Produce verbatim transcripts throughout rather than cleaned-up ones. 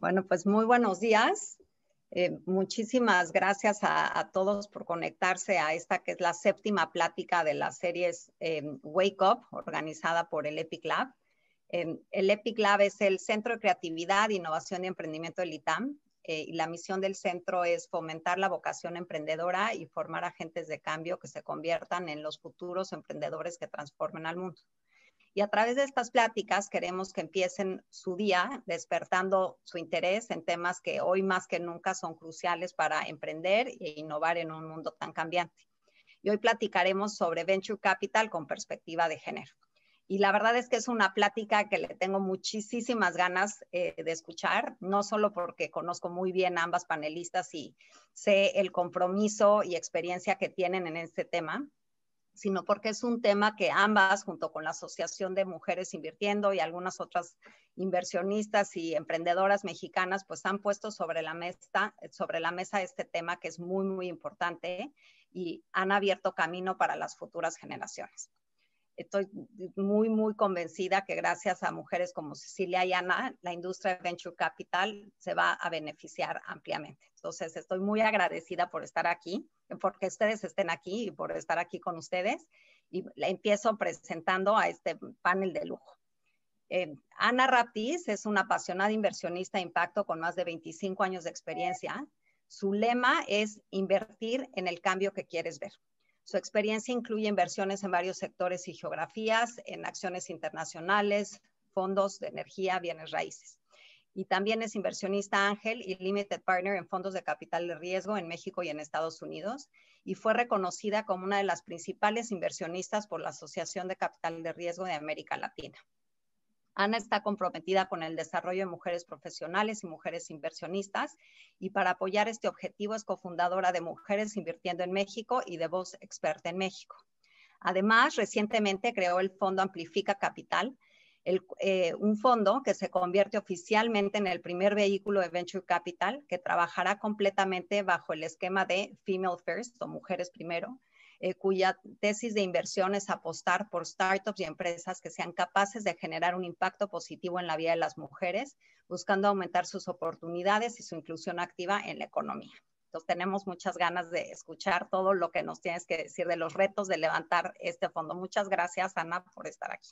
Bueno, pues muy buenos días. Eh, muchísimas gracias a, a todos por conectarse a esta que es la séptima plática de las series eh, Wake Up, organizada por el EPIC Lab. Eh, el EPIC Lab es el Centro de Creatividad, Innovación y Emprendimiento del ITAM. Eh, y la misión del centro es fomentar la vocación emprendedora y formar agentes de cambio que se conviertan en los futuros emprendedores que transformen al mundo. Y a través de estas pláticas queremos que empiecen su día despertando su interés en temas que hoy más que nunca son cruciales para emprender e innovar en un mundo tan cambiante. Y hoy platicaremos sobre Venture Capital con perspectiva de género. Y la verdad es que es una plática que le tengo muchísimas ganas eh, de escuchar, no solo porque conozco muy bien a ambas panelistas y sé el compromiso y experiencia que tienen en este tema, sino porque es un tema que ambas, junto con la Asociación de Mujeres Invirtiendo y algunas otras inversionistas y emprendedoras mexicanas, pues han puesto sobre la mesa, sobre la mesa este tema que es muy, muy importante y han abierto camino para las futuras generaciones. Estoy muy, muy convencida que gracias a mujeres como Cecilia y Ana, la industria de Venture Capital se va a beneficiar ampliamente. Entonces, estoy muy agradecida por estar aquí, porque ustedes estén aquí y por estar aquí con ustedes. Y empiezo presentando a este panel de lujo. Eh, Ana Raptis es una apasionada inversionista de impacto con más de veinticinco años de experiencia. Su lema es invertir en el cambio que quieres ver. Su experiencia incluye inversiones en varios sectores y geografías, en acciones internacionales, fondos de energía, bienes raíces. Y también es inversionista ángel y limited partner en fondos de capital de riesgo en México y en Estados Unidos. Y fue reconocida como una de las principales inversionistas por la Asociación de Capital de Riesgo de América Latina. Ana está comprometida con el desarrollo de mujeres profesionales y mujeres inversionistas, y para apoyar este objetivo es cofundadora de Mujeres Invirtiendo en México y de Voz Experta en México. Además, recientemente creó el Fondo Amplifica Capital, el, eh, un fondo que se convierte oficialmente en el primer vehículo de Venture Capital que trabajará completamente bajo el esquema de Female First, o Mujeres Primero, Eh, cuya tesis de inversión es apostar por startups y empresas que sean capaces de generar un impacto positivo en la vida de las mujeres, buscando aumentar sus oportunidades y su inclusión activa en la economía. Entonces, tenemos muchas ganas de escuchar todo lo que nos tienes que decir de los retos de levantar este fondo. Muchas gracias, Ana, por estar aquí.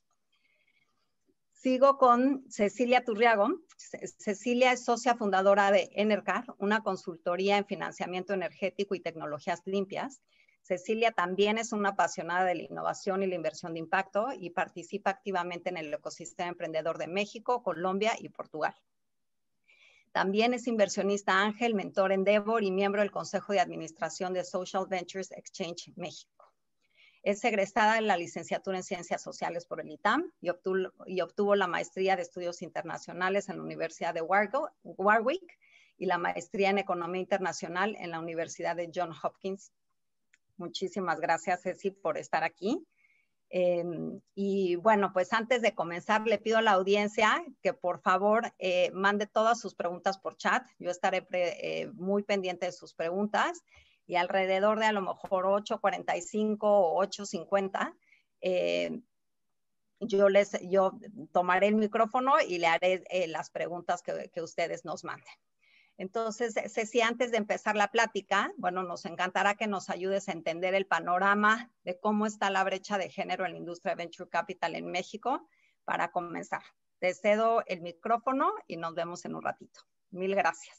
Sigo con Cecilia Turriago. Cecilia es socia fundadora de Enercar, una consultoría en financiamiento energético y tecnologías limpias. Cecilia también es una apasionada de la innovación y la inversión de impacto y participa activamente en el ecosistema emprendedor de México, Colombia y Portugal. También es inversionista ángel, mentor Endeavor y miembro del Consejo de Administración de Social Ventures Exchange México. Es egresada de la licenciatura en Ciencias Sociales por el ITAM y obtuvo, y obtuvo la maestría de Estudios Internacionales en la Universidad de Warwick y la maestría en Economía Internacional en la Universidad de Johns Hopkins. Muchísimas gracias, Ceci, por estar aquí. Eh, y bueno, pues antes de comenzar, le pido a la audiencia que por favor eh, mande todas sus preguntas por chat. Yo estaré pre, eh, muy pendiente de sus preguntas y alrededor de a lo mejor ocho cuarenta y cinco o ocho cincuenta, eh, yo, les, yo tomaré el micrófono y le haré eh, las preguntas que, que ustedes nos manden. Entonces, Ceci, antes de empezar la plática, bueno, nos encantará que nos ayudes a entender el panorama de cómo está la brecha de género en la industria de Venture Capital en México para comenzar. Te cedo el micrófono y nos vemos en un ratito. Mil gracias.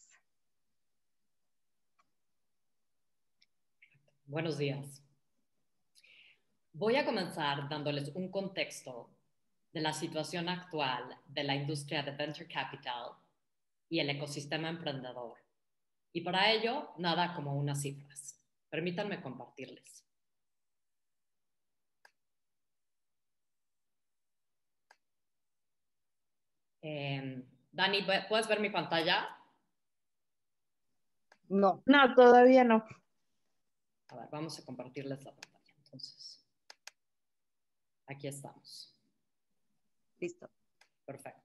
Buenos días. Voy a comenzar dándoles un contexto de la situación actual de la industria de Venture Capital y el ecosistema emprendedor. Y para ello, nada como unas cifras. Permítanme compartirles. Eh, Dani, ¿puedes ver mi pantalla? No. No, todavía no. A ver, vamos a compartirles la pantalla. Entonces, aquí estamos. Listo. Perfecto.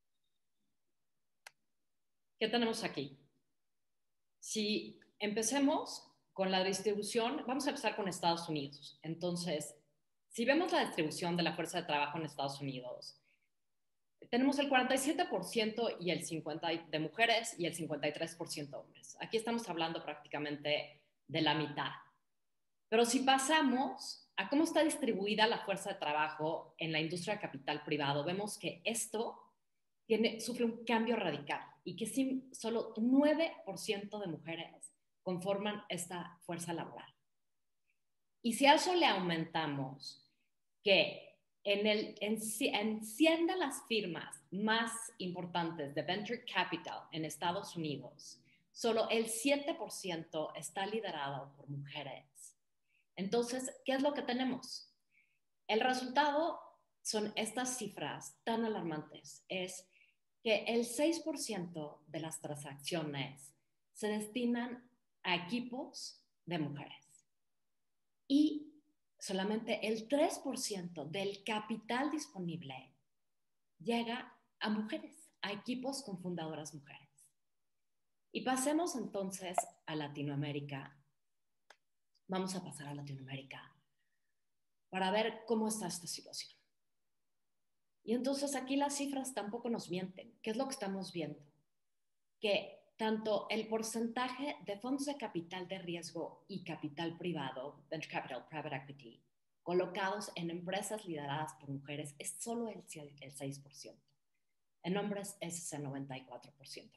¿Qué tenemos aquí? Si empecemos con la distribución, vamos a empezar con Estados Unidos. Entonces, si vemos la distribución de la fuerza de trabajo en Estados Unidos, tenemos el cuarenta y siete por ciento y el cincuenta por ciento de mujeres y el cincuenta y tres por ciento hombres. Aquí estamos hablando prácticamente de la mitad. Pero si pasamos a cómo está distribuida la fuerza de trabajo en la industria de capital privado, vemos que esto tiene, sufre un cambio radical y que sí, solo nueve por ciento de mujeres conforman esta fuerza laboral. Y si a eso le aumentamos que en, el, en, en cien de las firmas más importantes de venture capital en Estados Unidos, solo el siete por ciento está liderado por mujeres. Entonces, ¿qué es lo que tenemos? El resultado son estas cifras tan alarmantes. Es que el seis por ciento de las transacciones se destinan a equipos de mujeres y solamente el tres por ciento del capital disponible llega a mujeres, a equipos con fundadoras mujeres. Y pasemos entonces a Latinoamérica. Vamos a pasar a Latinoamérica para ver cómo está esta situación. Y entonces aquí las cifras tampoco nos mienten. ¿Qué es lo que estamos viendo? Que tanto el porcentaje de fondos de capital de riesgo y capital privado, venture capital, private equity, colocados en empresas lideradas por mujeres es solo el seis por ciento. En hombres es ese noventa y cuatro por ciento.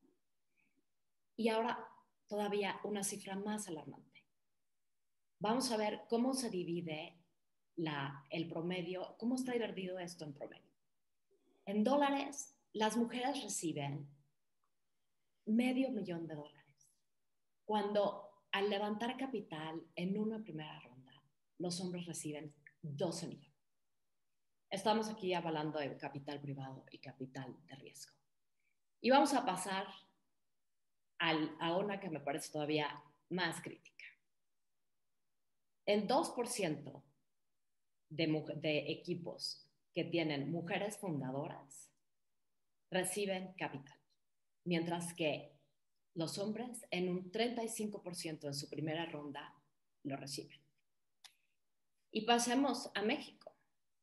Y ahora todavía una cifra más alarmante. Vamos a ver cómo se divide la, el promedio, cómo está dividido esto en promedio. En dólares, las mujeres reciben medio millón de dólares, cuando al levantar capital en una primera ronda, los hombres reciben doce millones. Estamos aquí hablando de capital privado y capital de riesgo. Y vamos a pasar al, a una que me parece todavía más crítica. El dos por ciento de, de equipos que tienen mujeres fundadoras reciben capital, mientras que los hombres en un treinta y cinco por ciento en su primera ronda lo reciben. Y pasemos a México,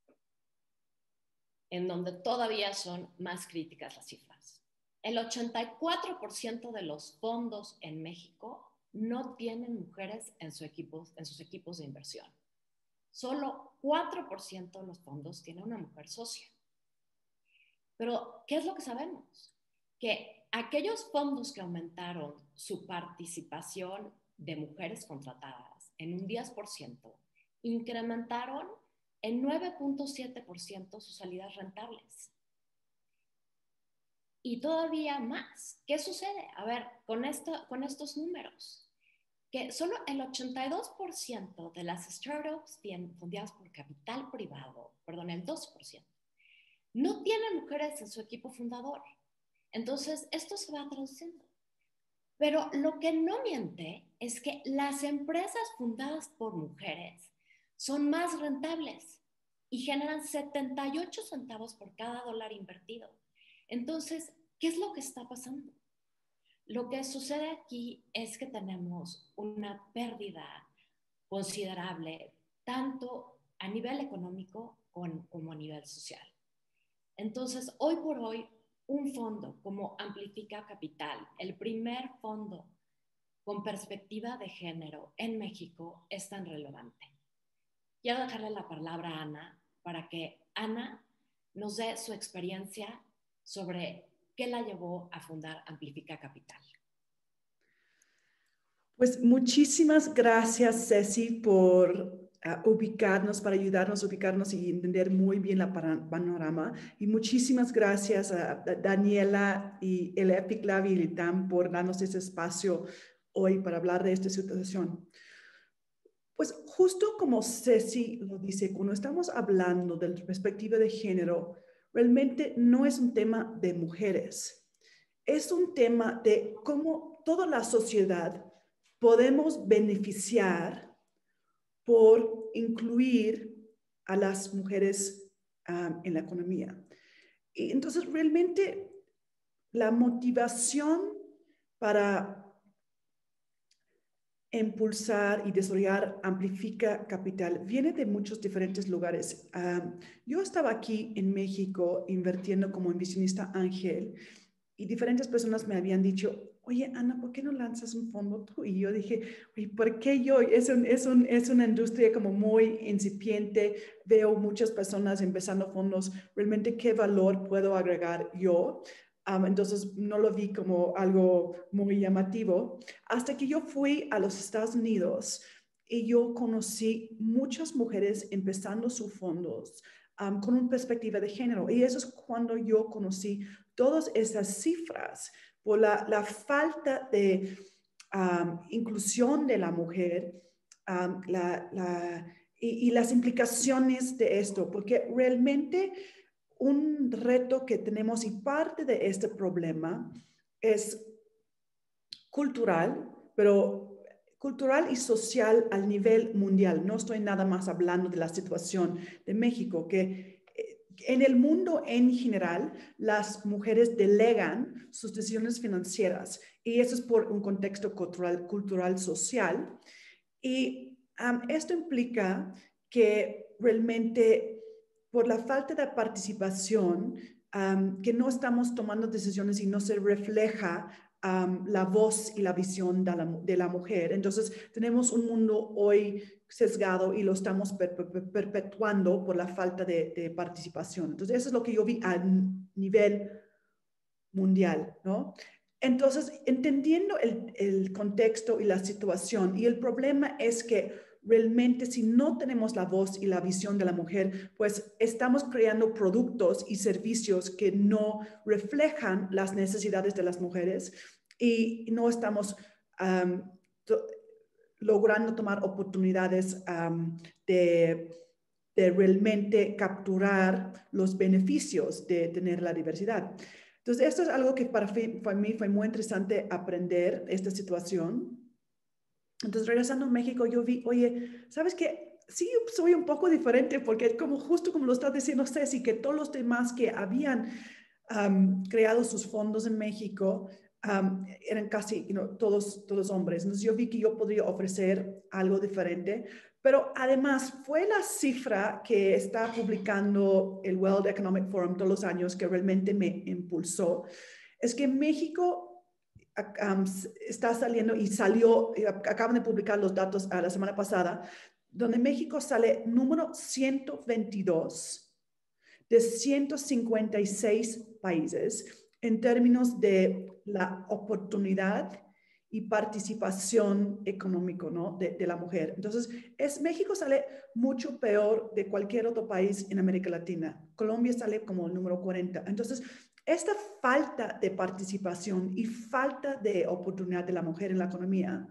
en donde todavía son más críticas las cifras. El ochenta y cuatro por ciento de los fondos en México no tienen mujeres en, su equipos, en sus equipos de inversión. Solo cuatro por ciento de los fondos tienen una mujer socia. Pero, ¿qué es lo que sabemos? Que aquellos fondos que aumentaron su participación de mujeres contratadas en un diez por ciento, incrementaron en nueve punto siete por ciento sus salidas rentables. Y todavía más. ¿Qué sucede? A ver, con, esto, con estos números, que solo el ochenta y dos por ciento de las startups fundadas por capital privado, perdón, el dos por ciento, no tienen mujeres en su equipo fundador. Entonces, esto se va traduciendo. Pero lo que no miente es que las empresas fundadas por mujeres son más rentables y generan setenta y ocho centavos por cada dólar invertido. Entonces, ¿qué es lo que está pasando? Lo que sucede aquí es que tenemos una pérdida considerable, tanto a nivel económico como a nivel social. Entonces, hoy por hoy, un fondo como Amplifica Capital, el primer fondo con perspectiva de género en México, es tan relevante. Quiero dejarle la palabra a Ana para que Ana nos dé su experiencia sobre qué la llevó a fundar Amplifica Capital. Pues muchísimas gracias, Ceci, por uh, ubicarnos, para ayudarnos a ubicarnos y entender muy bien la panorama. Y muchísimas gracias a, a Daniela y el Epic Lab y el I T A M por darnos este espacio hoy para hablar de esta situación. Pues justo como Ceci lo dice, cuando estamos hablando de la perspectiva de género, realmente no es un tema de mujeres. Es un tema de cómo toda la sociedad podemos beneficiar por incluir a las mujeres um, en la economía. Y entonces, realmente, la motivación para impulsar y desarrollar Amplifica Capital viene de muchos diferentes lugares. Um, yo estaba aquí en México invirtiendo como inversionista ángel y diferentes personas me habían dicho, oye, Ana, ¿por qué no lanzas un fondo tú? Y yo dije, oye, ¿por qué yo? Es, un, es, un, es una industria como muy incipiente, veo muchas personas empezando fondos, realmente qué valor puedo agregar yo. Um, entonces no lo vi como algo muy llamativo, hasta que yo fui a los Estados Unidos y yo conocí muchas mujeres empezando sus fondos um, con una perspectiva de género. Y eso es cuando yo conocí todas esas cifras por la, la falta de um, inclusión de la mujer um, la, la, y, y las implicaciones de esto, porque realmente un reto que tenemos y parte de este problema es cultural, pero cultural y social al nivel mundial. No estoy nada más hablando de la situación de México, que en el mundo en general las mujeres delegan sus decisiones financieras y eso es por un contexto cultural, cultural social. Y um, esto implica que realmente por la falta de participación, um, que no estamos tomando decisiones y no se refleja um, la voz y la visión de la, de la mujer. Entonces, tenemos un mundo hoy sesgado y lo estamos per, per, perpetuando por la falta de, de participación. Entonces, eso es lo que yo vi a nivel mundial, ¿no? Entonces, entendiendo el, el contexto y la situación, y el problema es que realmente si no tenemos la voz y la visión de la mujer, pues estamos creando productos y servicios que no reflejan las necesidades de las mujeres y no estamos um, to logrando tomar oportunidades um, de, de realmente capturar los beneficios de tener la diversidad. Entonces, esto es algo que para, para mí fue muy interesante aprender esta situación. Entonces, regresando a México, yo vi, oye, ¿sabes qué? Sí, soy un poco diferente porque como justo como lo está diciendo Ceci, que todos los demás que habían um, creado sus fondos en México um, eran casi you know, todos, todos hombres. Entonces, yo vi que yo podría ofrecer algo diferente. Pero además fue la cifra que está publicando el World Economic Forum todos los años que realmente me impulsó. Es que México Um, está saliendo y salió, acaban de publicar los datos a la semana pasada, donde México sale número ciento veintidós de ciento cincuenta y seis países en términos de la oportunidad y participación económica, ¿no? de, de la mujer. Entonces, es, México sale mucho peor de cualquier otro país en América Latina. Colombia sale como el número cuarenta. Entonces, esta falta de participación y falta de oportunidad de la mujer en la economía,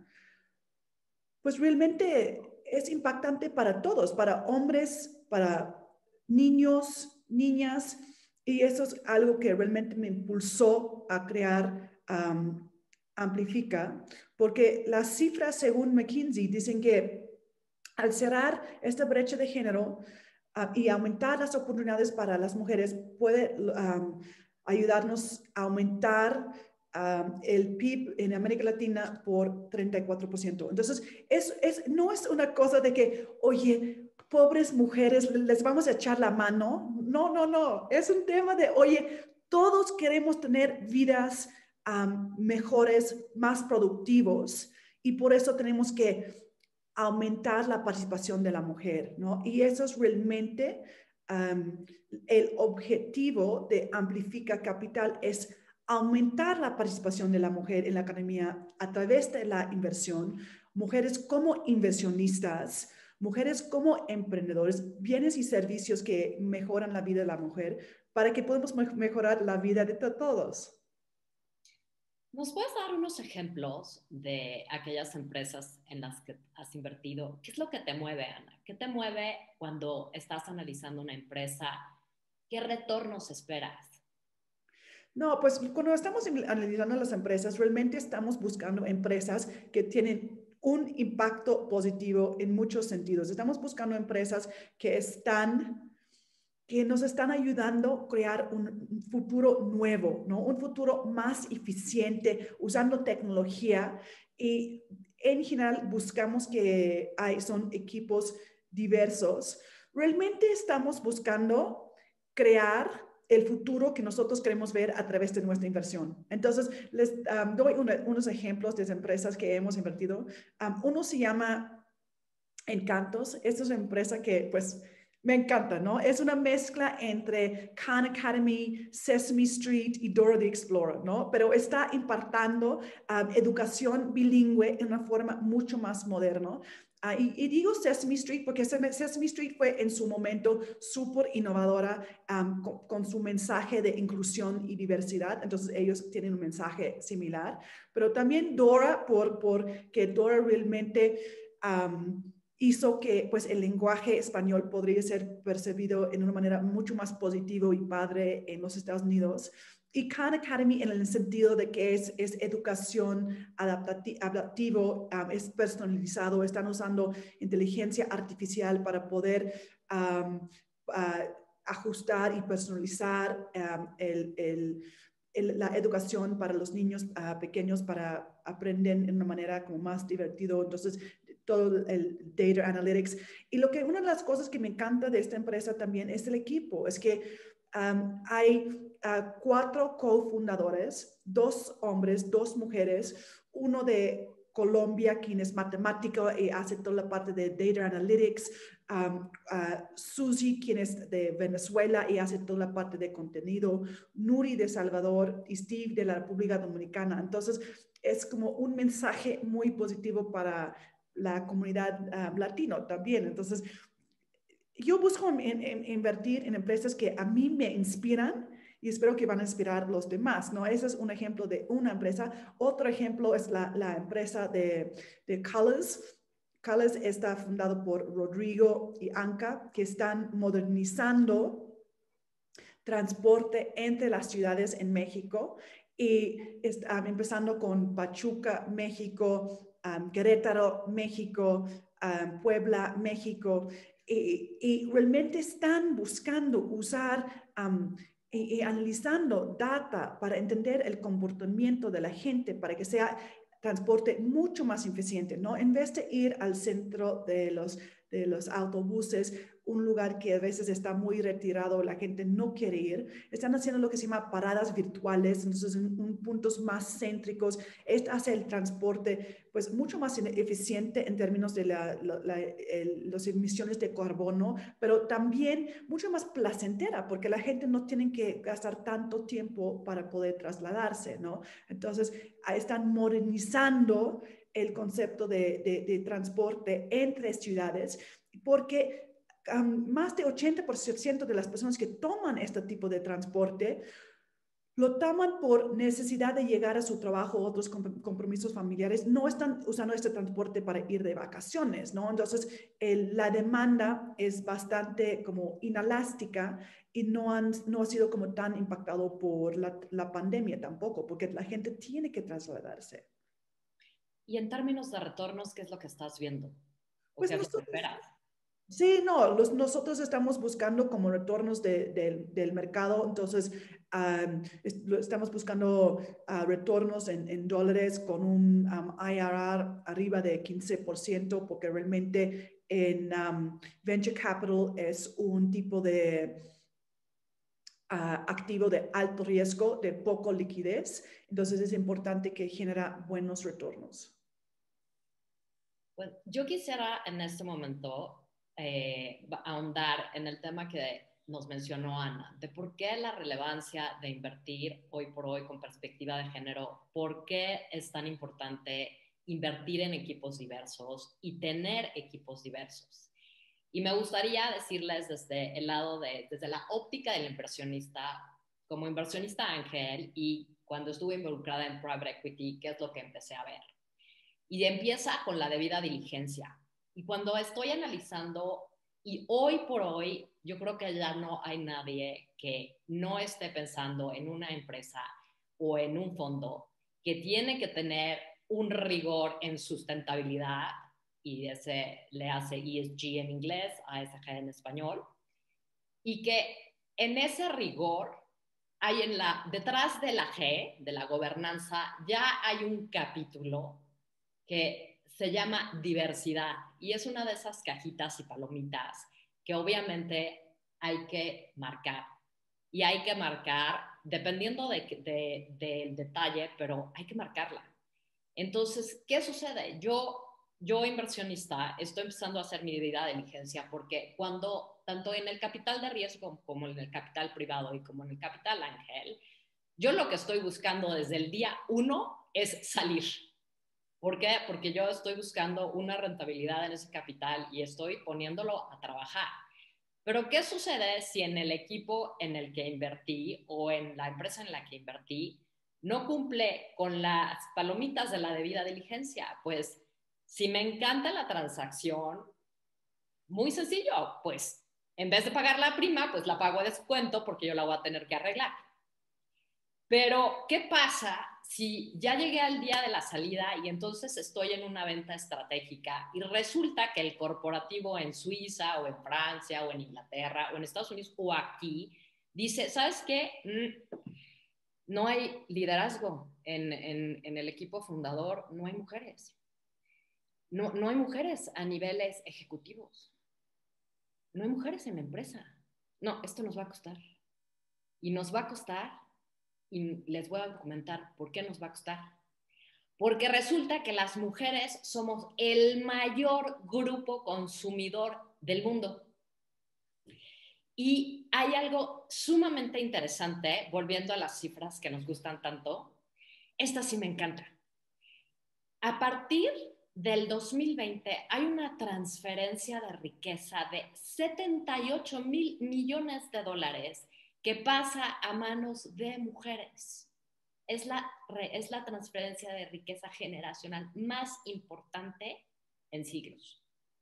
pues realmente es impactante para todos, para hombres, para niños, niñas, y eso es algo que realmente me impulsó a crear um, Amplifica, porque las cifras según McKinsey dicen que al cerrar esta brecha de género uh, y aumentar las oportunidades para las mujeres puede um, ayudarnos a aumentar um, el P I B en América Latina por treinta y cuatro por ciento. Entonces, es, es, no es una cosa de que, oye, pobres mujeres, les vamos a echar la mano. No, no, no. Es un tema de, oye, todos queremos tener vidas um, mejores, más productivos, y por eso tenemos que aumentar la participación de la mujer, ¿no? Y eso es realmente um, el objetivo de Amplifica Capital, es aumentar la participación de la mujer en la economía a través de la inversión, mujeres como inversionistas, mujeres como emprendedores, bienes y servicios que mejoran la vida de la mujer para que podamos mejorar la vida de todos. ¿Nos puedes dar unos ejemplos de aquellas empresas en las que has invertido? ¿Qué es lo que te mueve, Ana? ¿Qué te mueve cuando estás analizando una empresa? ¿Qué retornos esperas? No, pues cuando estamos analizando las empresas, realmente estamos buscando empresas que tienen un impacto positivo en muchos sentidos. Estamos buscando empresas que están, que nos están ayudando a crear un futuro nuevo, ¿no? Un futuro más eficiente, usando tecnología y en general buscamos que hay, son equipos diversos. Realmente estamos buscando crear el futuro que nosotros queremos ver a través de nuestra inversión. Entonces, les um, doy una, unos ejemplos de empresas que hemos invertido. Um, uno se llama Encantos. Esta es una empresa que, pues, me encanta, ¿no? Es una mezcla entre Khan Academy, Sesame Street y Dora the Explorer, ¿no? Pero está impartiendo um, educación bilingüe en una forma mucho más moderna. Uh, y, y digo Sesame Street porque Sesame Street fue en su momento súper innovadora um, con, con su mensaje de inclusión y diversidad. Entonces ellos tienen un mensaje similar. Pero también Dora, por, por que Dora realmente um, hizo que pues, el lenguaje español podría ser percibido en una manera mucho más positiva y padre en los Estados Unidos. Y Khan Academy en el sentido de que es, es educación adaptati adaptivo, um, es personalizado, están usando inteligencia artificial para poder um, uh, ajustar y personalizar um, el, el, el, la educación para los niños uh, pequeños para aprender en una manera como más divertido. Entonces, todo el data analytics. Y lo que una de las cosas que me encanta de esta empresa también es el equipo. Es que um, hay uh, cuatro cofundadores, dos hombres, dos mujeres, uno de Colombia, quien es matemático y hace toda la parte de data analytics, um, uh, Suzy, quien es de Venezuela y hace toda la parte de contenido, Nuri de Salvador y Steve de la República Dominicana. Entonces, es como un mensaje muy positivo para la comunidad uh, latino también. Entonces, yo busco en, en, invertir en empresas que a mí me inspiran y espero que van a inspirar a los demás, ¿no? Ese es un ejemplo de una empresa. Otro ejemplo es la, la empresa de, de Colors. Colors está fundado por Rodrigo y Anca, que están modernizando transporte entre las ciudades en México y um, empezando con Pachuca, México, um, Querétaro, México, um, Puebla, México, y, y realmente están buscando usar um, y, y analizando data para entender el comportamiento de la gente, para que sea transporte mucho más eficiente, ¿no? En vez de ir al centro de los, de los autobuses, un lugar que a veces está muy retirado, la gente no quiere ir, están haciendo lo que se llama paradas virtuales, entonces en, en puntos más céntricos, esto hace el transporte pues mucho más eficiente en términos de la, la, la, el, las emisiones de carbono, pero también mucho más placentera, porque la gente no tiene que gastar tanto tiempo para poder trasladarse, ¿no? Entonces, están modernizando el concepto de, de, de transporte entre ciudades, porque Um, más de ochenta por ciento de las personas que toman este tipo de transporte lo toman por necesidad de llegar a su trabajo o otros compromisos familiares, no están usando este transporte para ir de vacaciones, ¿no? Entonces, el, la demanda es bastante como inelástica y no, han, no ha sido como tan impactado por la, la pandemia tampoco, porque la gente tiene que trasladarse. Y en términos de retornos, ¿qué es lo que estás viendo? ¿O pues qué es nosotros, lo que esperas? Sí, no, los, nosotros estamos buscando como retornos de, de, del mercado, entonces um, est estamos buscando uh, retornos en, en dólares con un um, I R R arriba de quince por ciento, porque realmente en um, Venture Capital es un tipo de uh, activo de alto riesgo, de poco liquidez, entonces es importante que genera buenos retornos. Pues yo quisiera en este momento eh, ahondar en el tema que nos mencionó Ana, de por qué la relevancia de invertir hoy por hoy con perspectiva de género, por qué es tan importante invertir en equipos diversos y tener equipos diversos. Y me gustaría decirles desde el lado de, desde la óptica del inversionista, como inversionista ángel y cuando estuve involucrada en private equity, qué es lo que empecé a ver. Y empieza con la debida diligencia. Y cuando estoy analizando, y hoy por hoy, yo creo que ya no hay nadie que no esté pensando en una empresa o en un fondo que tiene que tener un rigor en sustentabilidad, y ese le hace E S G en inglés, A S G en español, y que en ese rigor hay en la, detrás de la G, de la gobernanza, ya hay un capítulo que se llama diversidad y es una de esas cajitas y palomitas que obviamente hay que marcar. Y hay que marcar, dependiendo de, de, del detalle, pero hay que marcarla. Entonces, ¿qué sucede? Yo, yo inversionista, estoy empezando a hacer mi debida diligencia porque cuando, tanto en el capital de riesgo como en el capital privado y como en el capital ángel, yo lo que estoy buscando desde el día uno es salir. ¿Por qué? Porque yo estoy buscando una rentabilidad en ese capital y estoy poniéndolo a trabajar. Pero ¿qué sucede si en el equipo en el que invertí o en la empresa en la que invertí no cumple con las palomitas de la debida diligencia? Pues si me encanta la transacción, muy sencillo, pues en vez de pagar la prima, pues la pago a descuento porque yo la voy a tener que arreglar. Pero, ¿qué pasa si ya llegué al día de la salida y entonces estoy en una venta estratégica y resulta que el corporativo en Suiza o en Francia o en Inglaterra o en Estados Unidos o aquí dice, ¿sabes qué? Mm, no hay liderazgo en, en, en el equipo fundador, no hay mujeres. No, no hay mujeres a niveles ejecutivos. No hay mujeres en la empresa. No, esto nos va a costar. Y nos va a costar. Y les voy a comentar por qué nos va a costar. Porque resulta que las mujeres somos el mayor grupo consumidor del mundo. Y hay algo sumamente interesante, volviendo a las cifras que nos gustan tanto. Esta sí me encanta. A partir del dos mil veinte hay una transferencia de riqueza de setenta y ocho mil millones de dólares que pasa a manos de mujeres. Es la, es la transferencia de riqueza generacional más importante en siglos.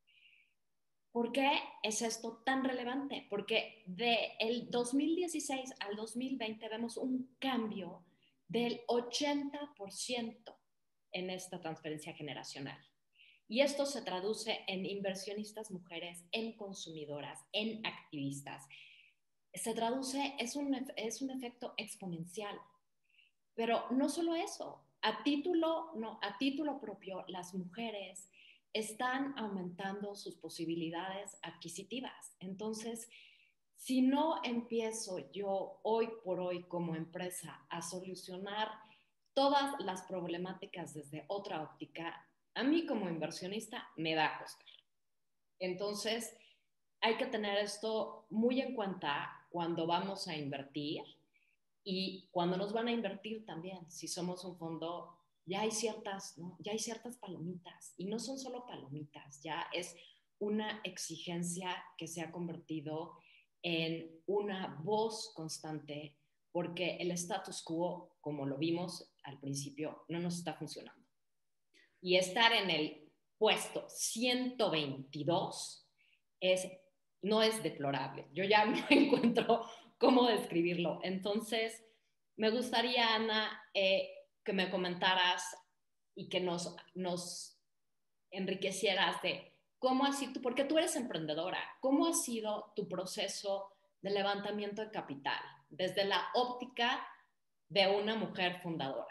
¿Por qué es esto tan relevante? Porque del dos mil dieciséis al dos mil veinte vemos un cambio del ochenta por ciento en esta transferencia generacional. Y esto se traduce en inversionistas mujeres, en consumidoras, en activistas. Se traduce, es un, es un efecto exponencial. Pero no solo eso, a título, no, a título propio, las mujeres están aumentando sus posibilidades adquisitivas. Entonces, si no empiezo yo hoy por hoy como empresa a solucionar todas las problemáticas desde otra óptica, a mí como inversionista me va a costar. Entonces, hay que tener esto muy en cuenta cuando vamos a invertir y cuando nos van a invertir también. Si somos un fondo, ya hay ciertas, ¿no? Ya hay ciertas palomitas y no son solo palomitas, ya es una exigencia que se ha convertido en una voz constante porque el status quo, como lo vimos al principio, no nos está funcionando. Y estar en el puesto ciento veintidós es, no es deplorable. Yo ya no encuentro cómo describirlo. Entonces, me gustaría, Ana, eh, que me comentaras y que nos, nos enriquecieras de cómo ha sido, porque tú eres emprendedora, cómo ha sido tu proceso de levantamiento de capital desde la óptica de una mujer fundadora.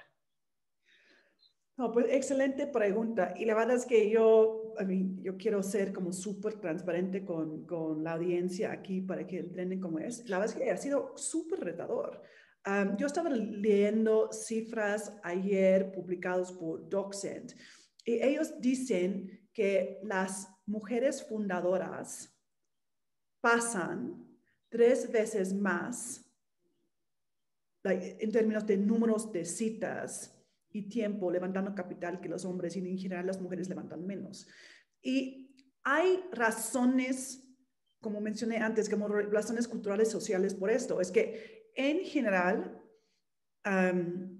No, pues excelente pregunta. Y la verdad es que yo, I mean, yo quiero ser como súper transparente con, con la audiencia aquí para que entiendan cómo es. La verdad es que ha sido súper retador. Um, yo estaba leyendo cifras ayer publicadas por DocSend y ellos dicen que las mujeres fundadoras pasan tres veces más like, en términos de números de citas y tiempo levantando capital que los hombres, y en general las mujeres levantan menos. Y hay razones, como mencioné antes, como razones culturales, sociales por esto. Es que en general, um,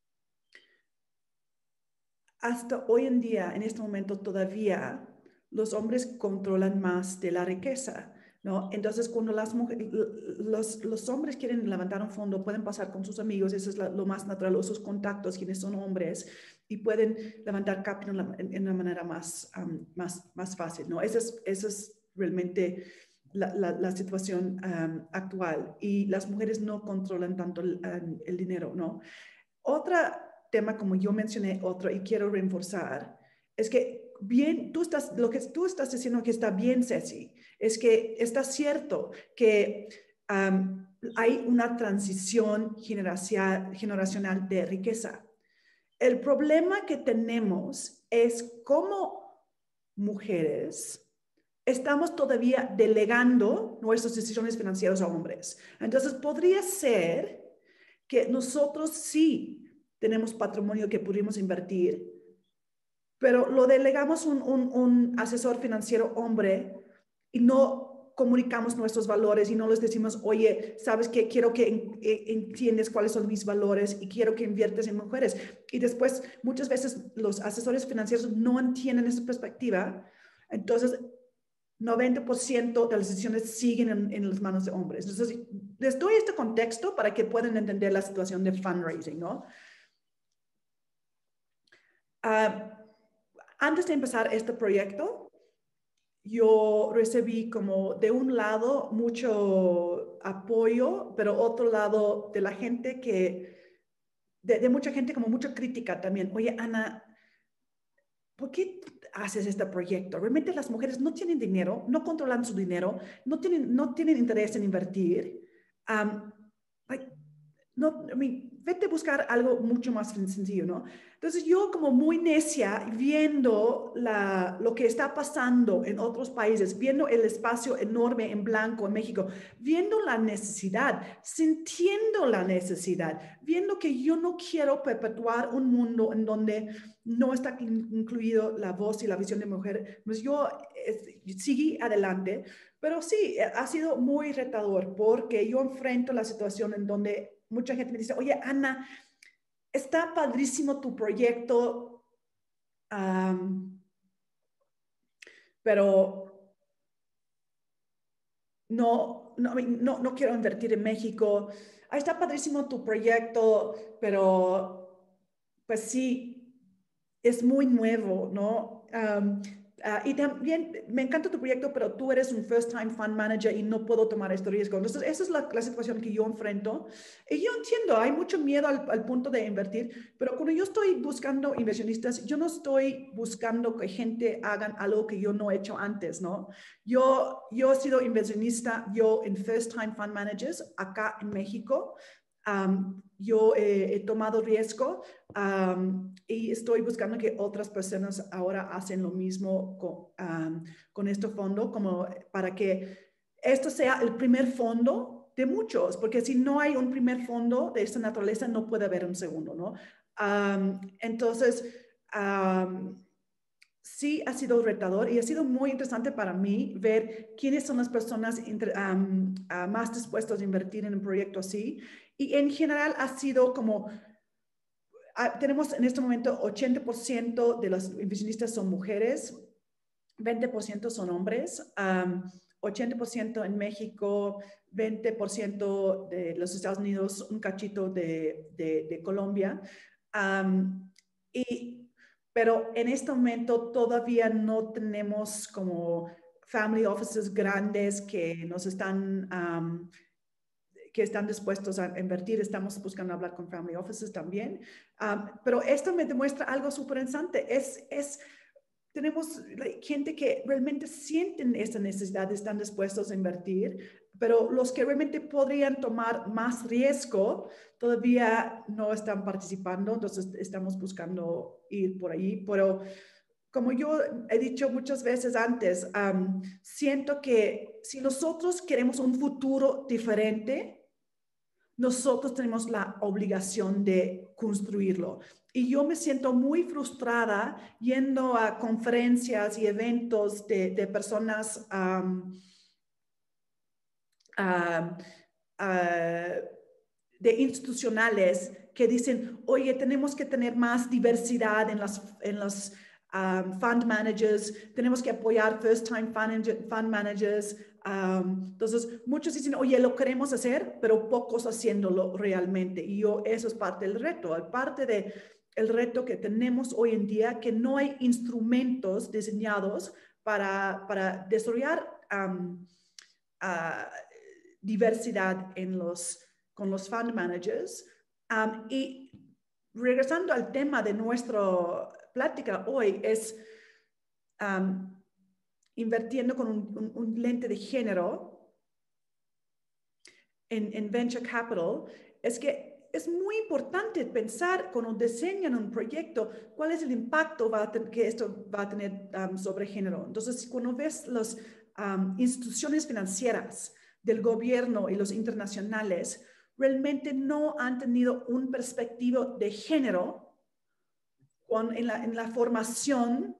hasta hoy en día, en este momento todavía, los hombres controlan más de la riqueza, ¿no? Entonces, cuando las mujeres, los, los hombres quieren levantar un fondo, pueden pasar con sus amigos, eso es la, lo más natural, o sus contactos, quienes son hombres, y pueden levantar capital en, en una manera más, um, más, más fácil, ¿no? Esa es, esa es realmente la, la, la situación um, actual, y las mujeres no controlan tanto el, el dinero, ¿no? Otra tema, como yo mencioné otro y quiero reforzar, es que bien, tú estás, lo que tú estás diciendo que está bien, Ceci, es que está cierto que um, hay una transición generacional, generacional de riqueza. El problema que tenemos es cómo mujeres estamos todavía delegando nuestras decisiones financieras a hombres. Entonces, podría ser que nosotros sí tenemos patrimonio que pudimos invertir, pero lo delegamos a un, un, un asesor financiero hombre y no comunicamos nuestros valores y no les decimos, oye, ¿sabes qué? Quiero que en, en, entiendes cuáles son mis valores y quiero que inviertes en mujeres. Y después, muchas veces los asesores financieros no entienden esa perspectiva. Entonces, noventa por ciento de las decisiones siguen en, en las manos de hombres. Entonces, les doy este contexto para que puedan entender la situación de fundraising, ¿no? Uh, antes de empezar este proyecto, yo recibí como de un lado mucho apoyo, pero otro lado de la gente que, de, de mucha gente como mucha crítica también. Oye, Ana, ¿por qué haces este proyecto? Realmente las mujeres no tienen dinero, no controlan su dinero, no tienen, no tienen interés en invertir. Um, like, no, I mean, vete a buscar algo mucho más sencillo, ¿no? Entonces yo como muy necia, viendo la, lo que está pasando en otros países, viendo el espacio enorme en blanco en México, viendo la necesidad, sintiendo la necesidad, viendo que yo no quiero perpetuar un mundo en donde no está incluido la voz y la visión de mujer, pues yo eh, seguí adelante, pero sí, ha sido muy retador porque yo enfrento la situación en donde mucha gente me dice, oye, Ana, está padrísimo tu proyecto, um, pero no, no, no, no quiero invertir en México. Ah, está padrísimo tu proyecto, pero pues sí, es muy nuevo, ¿no? Um, Uh, y también me encanta tu proyecto, pero tú eres un first time fund manager y no puedo tomar este riesgo. Entonces, esa es la, la situación que yo enfrento. Y yo entiendo, hay mucho miedo al, al punto de invertir, pero cuando yo estoy buscando inversionistas, yo no estoy buscando que gente hagan algo que yo no he hecho antes, ¿no? Yo, yo he sido inversionista, yo en first time fund managers acá en México. Um, yo eh, he tomado riesgo um, y estoy buscando que otras personas ahora hacen lo mismo con, um, con este fondo, como para que esto sea el primer fondo de muchos, porque si no hay un primer fondo de esta naturaleza, no puede haber un segundo, ¿no? Um, entonces, um, sí ha sido retador y ha sido muy interesante para mí ver quiénes son las personas entre, um, uh, más dispuestas a invertir en un proyecto así. Y en general ha sido como, uh, tenemos en este momento ochenta por ciento de los inversionistas son mujeres, veinte por ciento son hombres, um, ochenta por ciento en México, veinte por ciento de los Estados Unidos, un cachito de, de, de Colombia. Um, y Pero en este momento todavía no tenemos como family offices grandes que nos están, um, que están dispuestos a invertir. Estamos buscando hablar con family offices también. Um, pero esto me demuestra algo súper interesante. Es, es, tenemos gente que realmente sienten esta necesidad, están dispuestos a invertir, pero los que realmente podrían tomar más riesgo todavía no están participando, entonces estamos buscando ir por ahí, pero como yo he dicho muchas veces antes, um, siento que si nosotros queremos un futuro diferente, nosotros tenemos la obligación de construirlo. Y yo me siento muy frustrada yendo a conferencias y eventos de, de personas um, uh, uh, de institucionales que dicen, oye, tenemos que tener más diversidad en las, en los um, fund managers, tenemos que apoyar first time fund, fund managers. Um, entonces, muchos dicen, oye, lo queremos hacer, pero pocos haciéndolo realmente. Y yo, eso es parte del reto, parte de el reto que tenemos hoy en día, que no hay instrumentos diseñados para, para desarrollar um, uh, diversidad en los, con los fund managers. Um, y regresando al tema de nuestra plática hoy, es um, invirtiendo con un, un, un lente de género en, en Venture Capital, es que es muy importante pensar cuando diseñan un proyecto, cuál es el impacto va a que esto va a tener um, sobre género. Entonces, cuando ves las um, instituciones financieras del gobierno y los internacionales, realmente no han tenido un perspectiva de género con, en, la, en la formación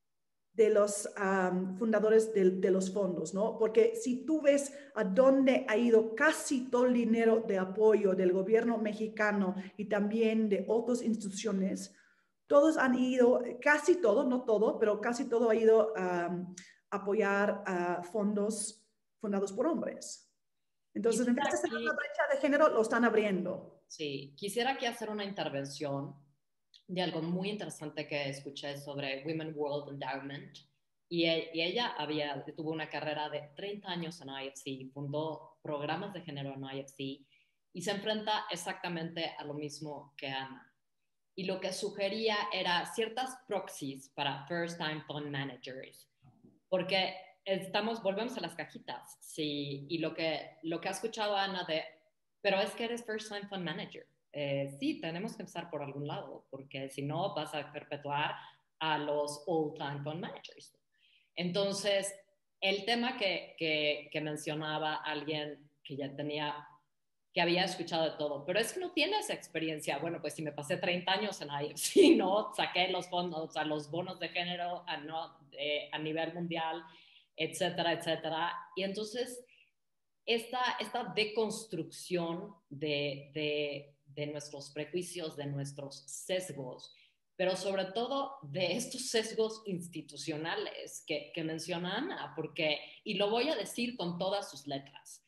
de los um, fundadores de, de los fondos, ¿no? Porque si tú ves a dónde ha ido casi todo el dinero de apoyo del gobierno mexicano y también de otras instituciones, todos han ido, casi todo, no todo, pero casi todo ha ido a um, apoyar a fondos fundados por hombres. Entonces, en vez de cerrar la brecha de género, lo están abriendo. Sí, quisiera aquí hacer una intervención de algo muy interesante que escuché sobre Women World Endowment. Y, y ella había, tuvo una carrera de treinta años en I F C, fundó programas de género en I F C y se enfrenta exactamente a lo mismo que Ana. Y lo que sugería era ciertas proxies para First Time Fund Managers, porque estamos, volvemos a las cajitas, sí, y lo que, lo que ha escuchado Ana de, pero es que eres First Time Fund Manager. Eh, sí, tenemos que empezar por algún lado, porque si no vas a perpetuar a los All-Time Fund Managers. Entonces, el tema que, que, que mencionaba alguien que ya tenía, que había escuchado de todo, pero es que no tienes experiencia. Bueno, pues si me pasé treinta años en I F C, ¿no? Saqué los fondos, o sea, los bonos de género a, no, eh, a nivel mundial, etcétera, etcétera. Y entonces, esta, esta deconstrucción de, de, de nuestros prejuicios, de nuestros sesgos, pero sobre todo de estos sesgos institucionales que, que menciona Ana, porque, y lo voy a decir con todas sus letras,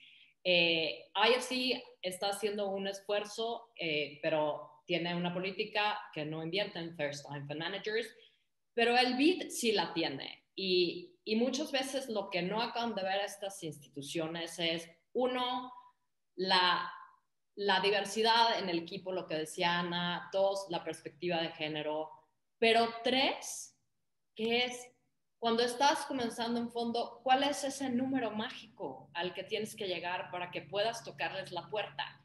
eh, I F C está haciendo un esfuerzo, eh, pero tiene una política que no invierte en First Time Fund Managers, pero el B I D sí la tiene. Y, y muchas veces lo que no acaban de ver estas instituciones es, uno, la, la diversidad en el equipo, lo que decía Ana, dos, la perspectiva de género, pero tres, que es cuando estás comenzando un fondo, ¿cuál es ese número mágico al que tienes que llegar para que puedas tocarles la puerta?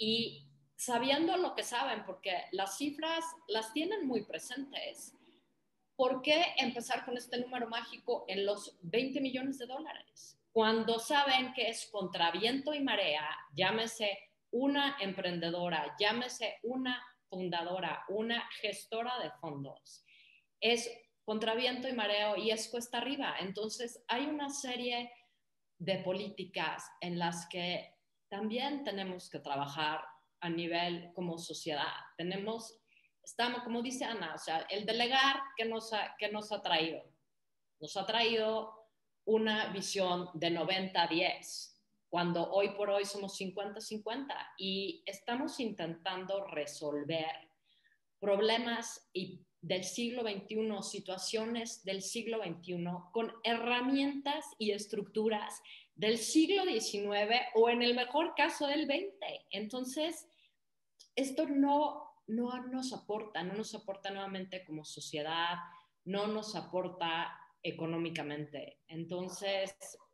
Y sabiendo lo que saben, porque las cifras las tienen muy presentes, ¿por qué empezar con este número mágico en los veinte millones de dólares? Cuando saben que es contra viento y marea, llámese una emprendedora, llámese una fundadora, una gestora de fondos, es contra viento y mareo y es cuesta arriba. Entonces hay una serie de políticas en las que también tenemos que trabajar a nivel como sociedad. Tenemos, estamos, como dice Ana, o sea, el delegar que nos ha, que nos ha traído. Nos ha traído una visión de noventa a diez, cuando hoy por hoy somos cincuenta a cincuenta y estamos intentando resolver problemas y del siglo veintiuno, situaciones del siglo veintiuno, con herramientas y estructuras del siglo diecinueve o en el mejor caso del veinte. Entonces, esto no, no nos aporta, no nos aporta nuevamente como sociedad, no nos aporta económicamente. Entonces,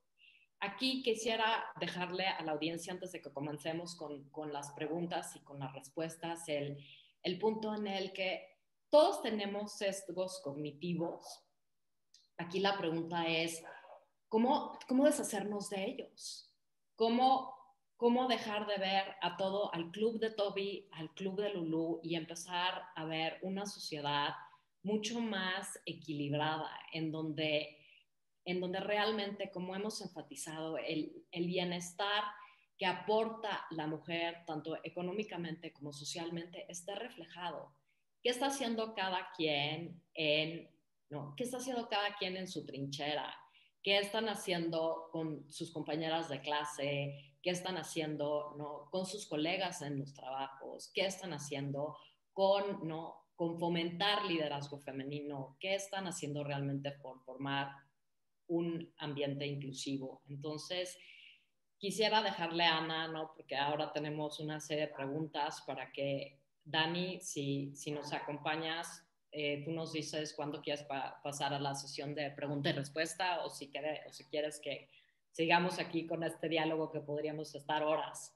aquí quisiera dejarle a la audiencia, antes de que comencemos con, con las preguntas y con las respuestas, el, el punto en el que todos tenemos sesgos cognitivos. Aquí la pregunta es, ¿cómo, cómo deshacernos de ellos? ¿Cómo, ¿Cómo dejar de ver a todo, al club de Toby, al club de Lulú y empezar a ver una sociedad mucho más equilibrada, en donde, en donde realmente, como hemos enfatizado, el, el bienestar que aporta la mujer, tanto económicamente como socialmente, esté reflejado? ¿Qué está haciendo cada quien en, no, qué está haciendo cada quien en su trinchera? ¿Qué están haciendo con sus compañeras de clase? ¿Qué están haciendo, no, con sus colegas en los trabajos? ¿Qué están haciendo con, no, con fomentar liderazgo femenino? ¿Qué están haciendo realmente por formar un ambiente inclusivo? Entonces, quisiera dejarle a Ana, ¿no? Porque ahora tenemos una serie de preguntas para que, Dani, si, si nos acompañas, eh, tú nos dices cuándo quieres pa pasar a la sesión de pregunta y respuesta o si, quiere, o si quieres que sigamos aquí con este diálogo que podríamos estar horas.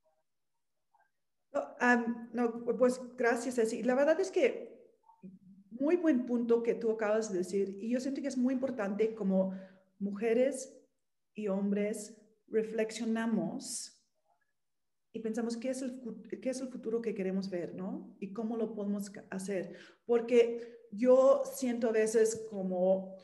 No, um, no, pues gracias, Ceci. La verdad es que muy buen punto que tú acabas de decir y yo siento que es muy importante como mujeres y hombres reflexionamos y pensamos qué es, el, qué es el futuro que queremos ver, ¿no? Y cómo lo podemos hacer. Porque yo siento a veces como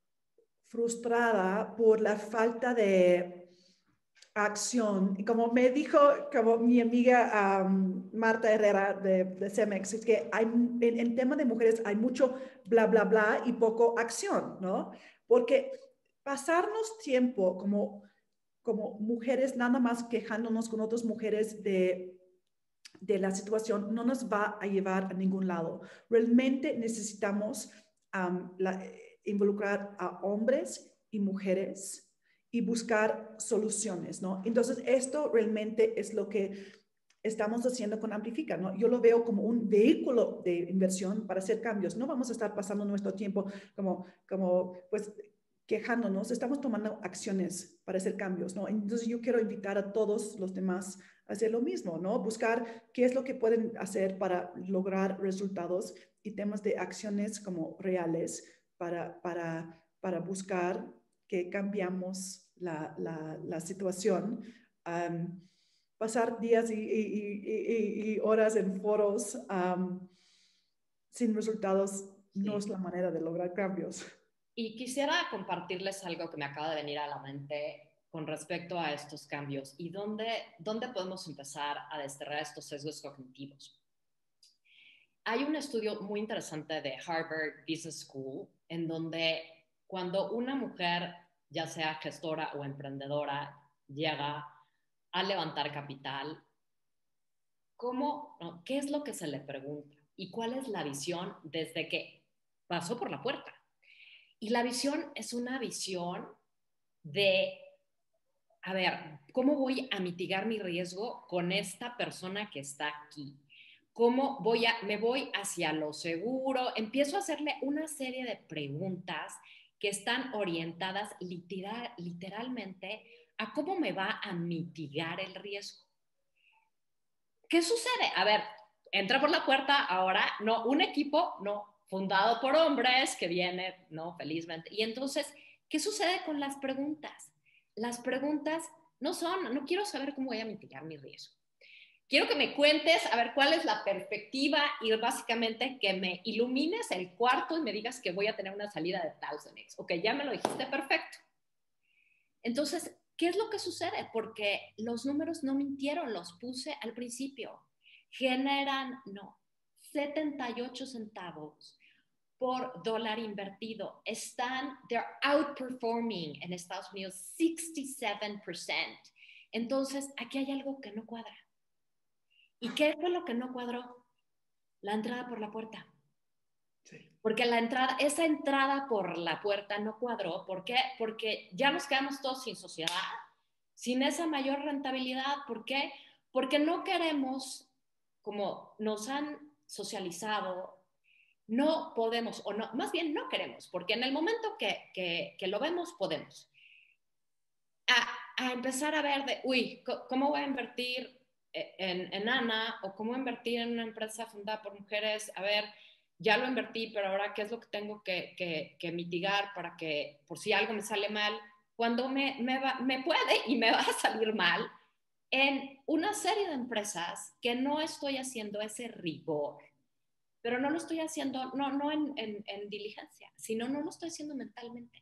frustrada por la falta de acción. Y como me dijo como mi amiga um, Marta Herrera de, de Cemex, es que hay, en, en tema de mujeres hay mucho bla, bla, bla y poco acción, ¿no? Porque pasarnos tiempo como como mujeres, nada más quejándonos con otras mujeres de, de la situación, no nos va a llevar a ningún lado. Realmente necesitamos um, la, involucrar a hombres y mujeres y buscar soluciones, ¿no? Entonces, esto realmente es lo que estamos haciendo con Amplifica, ¿no? Yo lo veo como un vehículo de inversión para hacer cambios. No vamos a estar pasando nuestro tiempo como, como pues, quejándonos, estamos tomando acciones para hacer cambios, ¿no? Entonces yo quiero invitar a todos los demás a hacer lo mismo, ¿no? Buscar qué es lo que pueden hacer para lograr resultados y temas de acciones como reales para, para, para buscar que cambiamos la, la, la situación. Um, pasar días y, y, y, y, horas en foros um, sin resultados sí. No es la manera de lograr cambios. Y quisiera compartirles algo que me acaba de venir a la mente con respecto a estos cambios y dónde, dónde podemos empezar a desterrar estos sesgos cognitivos. Hay un estudio muy interesante de Harvard Business School en donde cuando una mujer, ya sea gestora o emprendedora, llega a levantar capital, ¿cómo, no? ¿Qué es lo que se le pregunta? ¿Y cuál es la visión desde que pasó por la puerta? Y la visión es una visión de, a ver, ¿cómo voy a mitigar mi riesgo con esta persona que está aquí? ¿Cómo voy a, me voy hacia lo seguro? Empiezo a hacerle una serie de preguntas que están orientadas literal, literalmente a cómo me va a mitigar el riesgo. ¿Qué sucede? A ver, entra por la puerta ahora, no, un equipo, no, fundado por hombres que viene, ¿no? Felizmente. Y entonces, ¿qué sucede con las preguntas? Las preguntas no son, no quiero saber cómo voy a mitigar mi riesgo. Quiero que me cuentes, a ver, cuál es la perspectiva y básicamente que me ilumines el cuarto y me digas que voy a tener una salida de Thousand X. Ok, ya me lo dijiste, perfecto. Entonces, ¿qué es lo que sucede? Porque los números no mintieron, los puse al principio. Generan, no, setenta y ocho centavos por dólar invertido. Están, they're outperforming en Estados Unidos sesenta y siete por ciento. Entonces, aquí hay algo que no cuadra. ¿Y qué fue lo que no cuadró? La entrada por la puerta. Sí. Porque la entrada, esa entrada por la puerta no cuadró. ¿Por qué? Porque ya nos quedamos todos sin sociedad, sin esa mayor rentabilidad. ¿Por qué? Porque no queremos, como nos han socializado, no podemos, o no, más bien no queremos, porque en el momento que, que, que lo vemos, podemos. A, a empezar a ver de, uy, ¿cómo voy a invertir en, en Ana? O ¿cómo invertir en una empresa fundada por mujeres? A ver, ya lo invertí, pero ahora, ¿qué es lo que tengo que, que, que mitigar para que, por si algo me sale mal, cuando me, me, va, me puede y me va a salir mal, en una serie de empresas que no estoy haciendo ese rigor, pero no lo estoy haciendo, no, no en, en, en diligencia, sino no lo estoy haciendo mentalmente.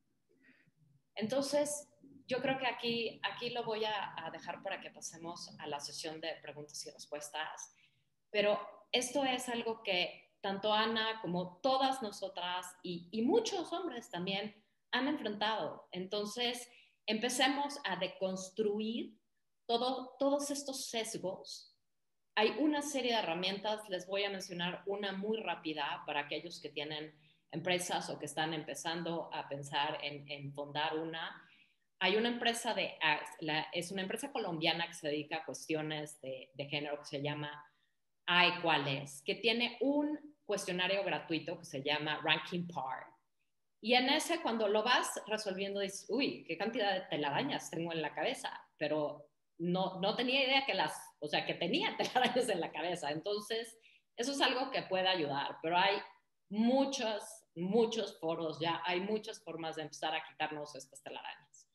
Entonces, yo creo que aquí, aquí lo voy a, a dejar para que pasemos a la sesión de preguntas y respuestas, pero esto es algo que tanto Ana como todas nosotras y, y muchos hombres también han enfrentado. Entonces, empecemos a deconstruir todo, todos estos sesgos. Hay una serie de herramientas, les voy a mencionar una muy rápida para aquellos que tienen empresas o que están empezando a pensar en, en fundar una. Hay una empresa, de, la, es una empresa colombiana que se dedica a cuestiones de, de género que se llama Ay, ¿cuál es? Que tiene un cuestionario gratuito que se llama Ranking Par. Y en ese, cuando lo vas resolviendo, dices, uy, qué cantidad de telarañas tengo en la cabeza, pero no, no tenía idea que las, o sea, que tenía telarañas en la cabeza. Entonces, eso es algo que puede ayudar, pero hay muchos, muchos foros ya, hay muchas formas de empezar a quitarnos estas telarañas.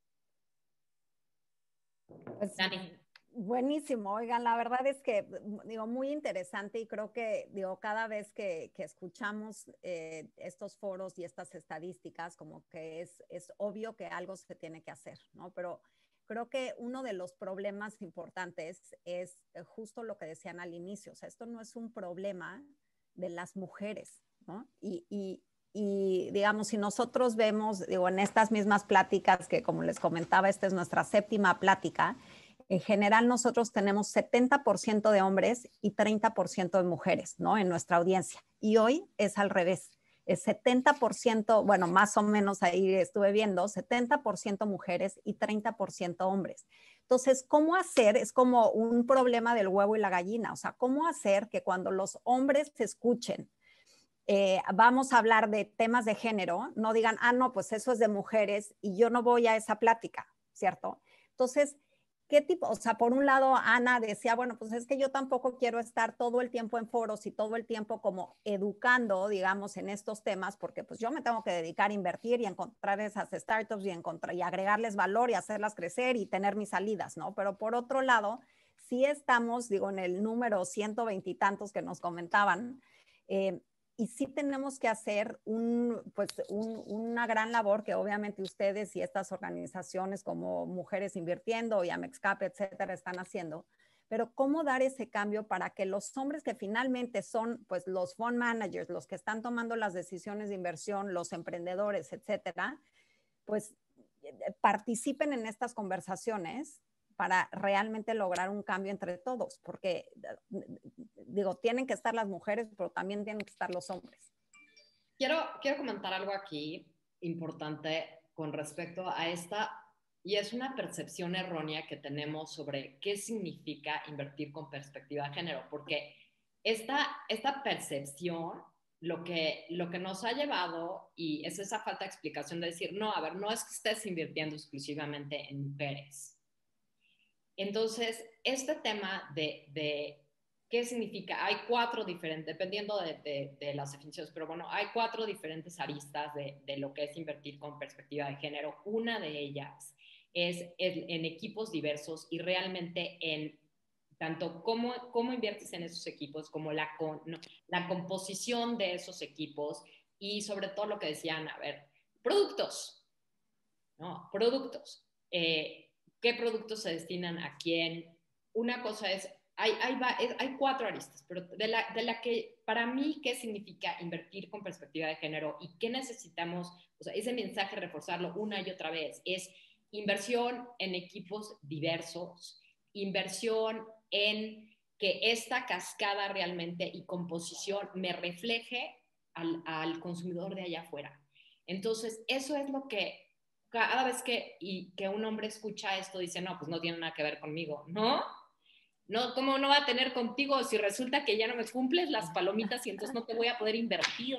Pues, Dani. buenísimo, oigan, la verdad es que, digo, muy interesante y creo que, digo, cada vez que, que escuchamos eh, estos foros y estas estadísticas, como que es, es obvio que algo se tiene que hacer, ¿no? Pero creo que uno de los problemas importantes es justo lo que decían al inicio, o sea, esto no es un problema de las mujeres, ¿no? Y, y, y digamos, si nosotros vemos, digo, en estas mismas pláticas que como les comentaba, esta es nuestra séptima plática, en general nosotros tenemos setenta por ciento de hombres y treinta por ciento de mujeres, ¿no? En nuestra audiencia. Y hoy es al revés. Es setenta por ciento, bueno, más o menos ahí estuve viendo, setenta por ciento mujeres y treinta por ciento hombres. Entonces, ¿cómo hacer? Es como un problema del huevo y la gallina. O sea, ¿cómo hacer que cuando los hombres se escuchen, eh, vamos a hablar de temas de género, no digan, ah, no, pues eso es de mujeres y yo no voy a esa plática, ¿cierto? Entonces, ¿qué tipo? O sea, por un lado, Ana decía, bueno, pues es que yo tampoco quiero estar todo el tiempo en foros y todo el tiempo como educando, digamos, en estos temas, porque pues yo me tengo que dedicar a invertir y encontrar esas startups y, encontrar, y agregarles valor y hacerlas crecer y tener mis salidas, ¿no? Pero por otro lado, sí estamos, digo, en el número ciento veinte y tantos que nos comentaban, eh, y sí tenemos que hacer un, pues un, una gran labor que obviamente ustedes y estas organizaciones como Mujeres Invirtiendo y Amexcap, etcétera, están haciendo. Pero cómo dar ese cambio para que los hombres que finalmente son pues los fund managers, los que están tomando las decisiones de inversión, los emprendedores, etcétera, pues participen en estas conversaciones para realmente lograr un cambio entre todos, porque digo, tienen que estar las mujeres, pero también tienen que estar los hombres. Quiero, quiero comentar algo aquí importante con respecto a esta, y es una percepción errónea que tenemos sobre qué significa invertir con perspectiva de género, porque esta, esta percepción lo que, lo que nos ha llevado, y es esa falta de explicación de decir, no, a ver, no es que estés invirtiendo exclusivamente en mujeres. Entonces, este tema de, de ¿qué significa? Hay cuatro diferentes, dependiendo de, de, de las definiciones, pero bueno, hay cuatro diferentes aristas de, de lo que es invertir con perspectiva de género. Una de ellas es en, en equipos diversos y realmente en tanto cómo, cómo inviertes en esos equipos, como la, con, no, la composición de esos equipos y sobre todo lo que decían, a ver, productos, ¿no? Productos. Eh, ¿Qué productos se destinan a quién? Una cosa es, hay, hay, hay cuatro aristas, pero de la, de la que para mí, ¿qué significa invertir con perspectiva de género y qué necesitamos? O sea, ese mensaje, reforzarlo una y otra vez, es inversión en equipos diversos, inversión en que esta cascada realmente y composición me refleje al, al consumidor de allá afuera. Entonces, eso es lo que cada vez que, y que un hombre escucha esto, dice, no, pues no tiene nada que ver conmigo, ¿no? No, ¿cómo no va a tener contigo si resulta que ya no me cumples las palomitas y entonces no te voy a poder invertir?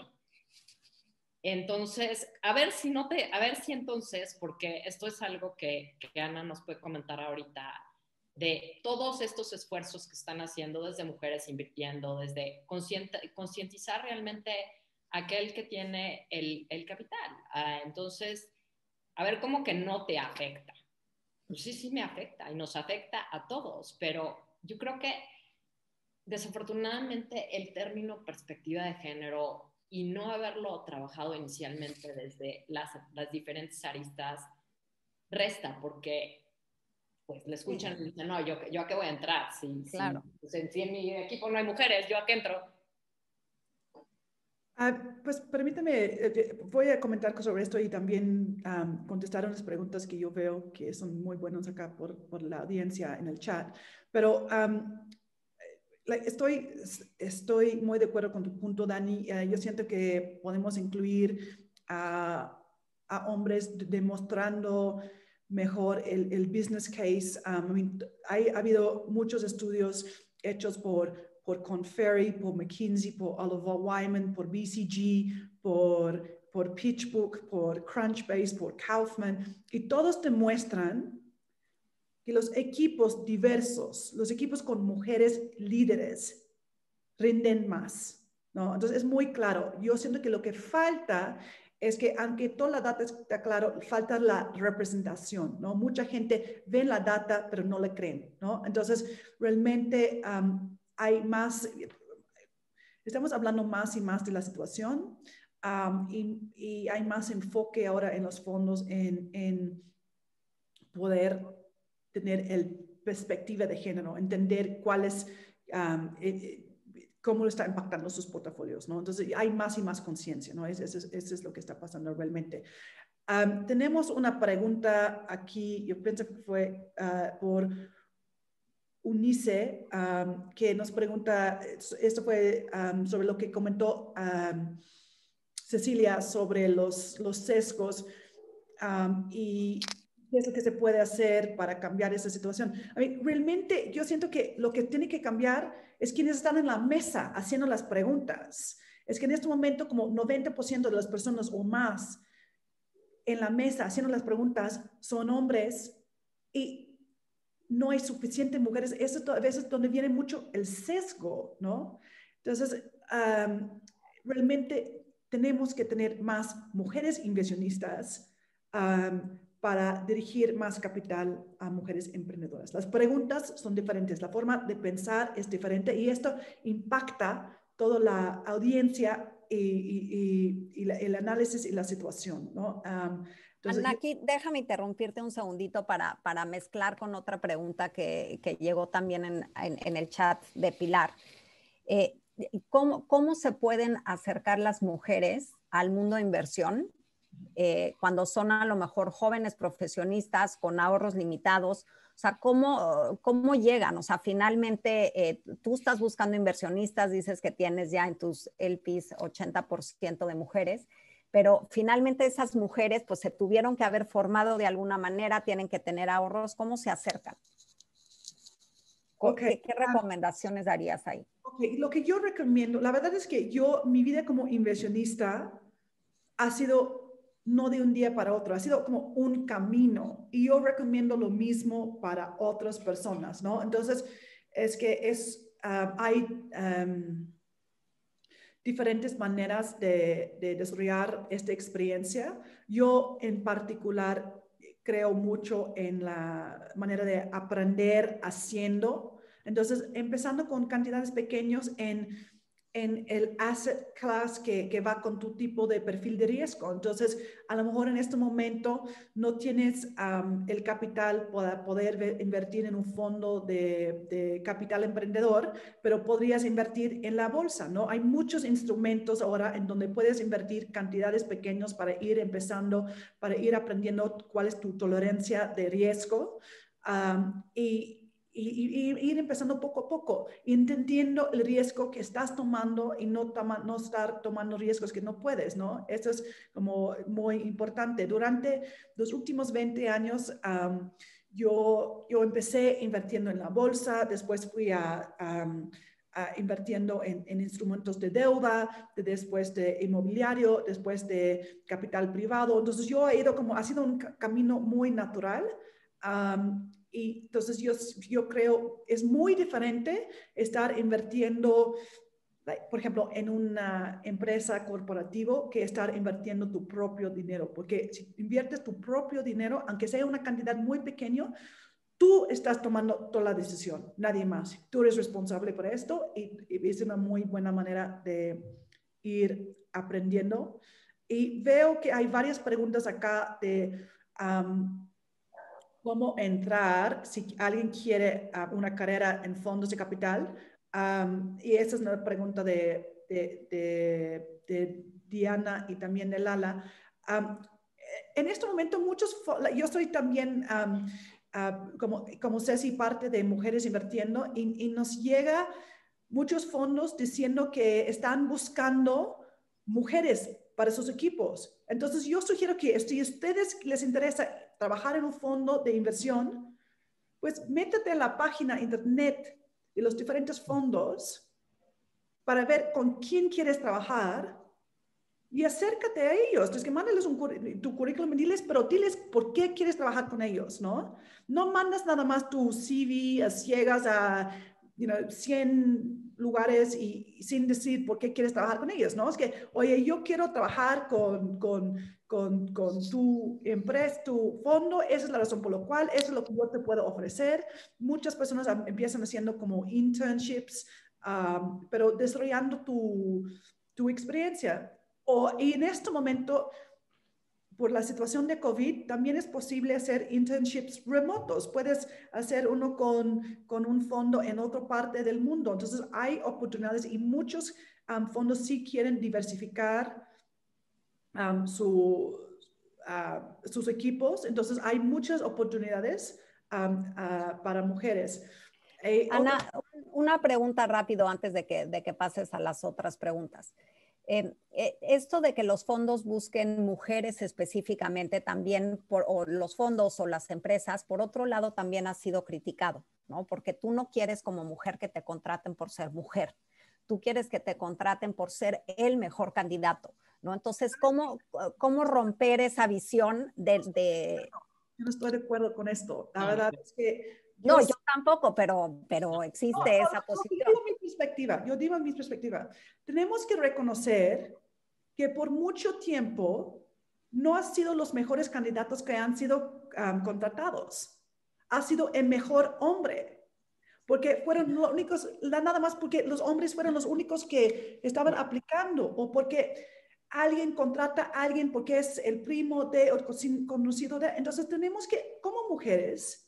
Entonces, a ver si no te, a ver si entonces, porque esto es algo que, que Ana nos puede comentar ahorita, de todos estos esfuerzos que están haciendo desde Mujeres Invirtiendo, desde concientizar realmente a aquel que tiene el, el capital. Uh, entonces, a ver cómo que no te afecta. Pues sí, sí me afecta y nos afecta a todos, pero yo creo que desafortunadamente el término perspectiva de género y no haberlo trabajado inicialmente desde las, las diferentes aristas resta, porque pues le escuchan sí. Y dicen, no, yo, yo a qué voy a entrar, si, claro. si, pues, si en mi equipo no hay mujeres, ¿yo a qué entro? Uh, pues permítame, eh, voy a comentar sobre esto y también um, contestar unas preguntas que yo veo que son muy buenas acá por, por la audiencia en el chat. Pero um, estoy, estoy muy de acuerdo con tu punto, Dani. Uh, yo siento que podemos incluir a, a hombres demostrando mejor el, el business case. Um, I mean, hay, ha habido muchos estudios hechos por por Korn Ferry, por McKinsey, por Oliver Wyman, por B C G, por, por PitchBook, por Crunchbase, por Kaufman, y todos te muestran que los equipos diversos, los equipos con mujeres líderes, rinden más, ¿no? Entonces es muy claro. Yo siento que lo que falta es que, aunque toda la data está claro, falta la representación, ¿no? Mucha gente ve la data, pero no le creen, ¿no? Entonces, realmente um, hay más, estamos hablando más y más de la situación um, y, y hay más enfoque ahora en los fondos en, en poder tener el perspectiva de género, entender cuál es, um, eh, cómo está impactando sus portafolios, ¿no? Entonces hay más y más conciencia, ¿no? Eso es, es, es, es lo que está pasando realmente. Um, tenemos una pregunta aquí, yo pienso que fue uh, por Unice, um, que nos pregunta, esto fue um, sobre lo que comentó um, Cecilia sobre los, los sesgos um, y qué es lo que se puede hacer para cambiar esa situación. I mean, realmente yo siento que lo que tiene que cambiar es quienes están en la mesa haciendo las preguntas. Es que en este momento como noventa por ciento de las personas o más en la mesa haciendo las preguntas son hombres y no hay suficientes mujeres. Eso a veces es donde viene mucho el sesgo, ¿no? Entonces, um, realmente tenemos que tener más mujeres inversionistas um, para dirigir más capital a mujeres emprendedoras. Las preguntas son diferentes, la forma de pensar es diferente y esto impacta toda la audiencia y, y, y, y la, el análisis y la situación, ¿no? Um, entonces, Anaki, yo... déjame interrumpirte un segundito para, para mezclar con otra pregunta que, que llegó también en, en, en el chat de Pilar. Eh, ¿cómo, ¿Cómo se pueden acercar las mujeres al mundo de inversión? Eh, cuando son a lo mejor jóvenes profesionistas con ahorros limitados, o sea, ¿cómo, cómo llegan? O sea, finalmente eh, tú estás buscando inversionistas, dices que tienes ya en tus L Ps ochenta por ciento de mujeres, pero finalmente esas mujeres pues se tuvieron que haber formado de alguna manera, tienen que tener ahorros, ¿cómo se acercan? Okay. ¿Qué, qué recomendaciones darías ahí? Okay. Lo que yo recomiendo, la verdad es que yo, mi vida como inversionista ha sido no de un día para otro, ha sido como un camino y yo recomiendo lo mismo para otras personas, ¿no? Entonces, es que es, uh, hay um, diferentes maneras de, de desarrollar esta experiencia. Yo en particular creo mucho en la manera de aprender haciendo. Entonces, empezando con cantidades pequeñas en en el asset class que, que va con tu tipo de perfil de riesgo. Entonces, a lo mejor en este momento no tienes um, el capital para poder invertir en un fondo de, de capital emprendedor, pero podrías invertir en la bolsa, ¿no? Hay muchos instrumentos ahora en donde puedes invertir cantidades pequeñas para ir empezando, para ir aprendiendo cuál es tu tolerancia de riesgo. Um, y Y, y, y ir empezando poco a poco, entendiendo el riesgo que estás tomando y no, toma, no estar tomando riesgos que no puedes, ¿no? Eso es como muy importante. Durante los últimos veinte años, um, yo, yo empecé invirtiendo en la bolsa, después fui a... Um, Uh, invirtiendo en, en instrumentos de deuda, de, después de inmobiliario, después de capital privado. Entonces yo he ido como, ha sido un camino muy natural. Um, y entonces yo, yo creo es muy diferente estar invirtiendo, por ejemplo, en una empresa corporativa que estar invirtiendo tu propio dinero, porque si inviertes tu propio dinero, aunque sea una cantidad muy pequeña, tú estás tomando toda la decisión, nadie más. Tú eres responsable por esto y, y es una muy buena manera de ir aprendiendo. Y veo que hay varias preguntas acá de um, cómo entrar si alguien quiere uh, una carrera en fondos de capital. Um, y esa es una pregunta de, de, de, de Diana y también de Lala. Um, en este momento muchos, yo soy también... Um, Uh, como, como Ceci, parte de Mujeres Invirtiendo, y, y nos llega muchos fondos diciendo que están buscando mujeres para sus equipos. Entonces yo sugiero que si a ustedes les interesa trabajar en un fondo de inversión, pues métete a la página internet de los diferentes fondos para ver con quién quieres trabajar y acércate a ellos. Entonces, que mándales un, tu currículum y diles, pero diles por qué quieres trabajar con ellos, ¿no? No mandas nada más tu C V a ciegas a you know, cien lugares y, y sin decir por qué quieres trabajar con ellos, ¿no? Es que, oye, yo quiero trabajar con, con, con, con tu empresa, tu fondo, esa es la razón por la cual, eso es lo que yo te puedo ofrecer. Muchas personas empiezan haciendo como internships, um, pero desarrollando tu, tu experiencia. O, y en este momento, por la situación de COVID, también es posible hacer internships remotos. Puedes hacer uno con, con un fondo en otra parte del mundo. Entonces, hay oportunidades y muchos um, fondos sí quieren diversificar um, su, uh, sus equipos. Entonces, hay muchas oportunidades um, uh, para mujeres. Eh, Ana, otra... una pregunta rápido antes de que, de que pases a las otras preguntas. Eh, eh, esto de que los fondos busquen mujeres específicamente también, por, o los fondos o las empresas, por otro lado también ha sido criticado, ¿no? Porque tú no quieres como mujer que te contraten por ser mujer, tú quieres que te contraten por ser el mejor candidato, ¿no? Entonces, ¿cómo, cómo romper esa visión de, de... Yo no estoy de acuerdo con esto. La verdad es que... Yo no, yo tampoco, pero, pero existe no, esa no, posición. Yo digo mi perspectiva, yo digo mi perspectiva. Tenemos que reconocer que por mucho tiempo no han sido los mejores candidatos que han sido um, contratados. Ha sido el mejor hombre. Porque fueron los únicos, nada más porque los hombres fueron los únicos que estaban aplicando o porque alguien contrata a alguien porque es el primo de o conocido de. Entonces tenemos que, como mujeres,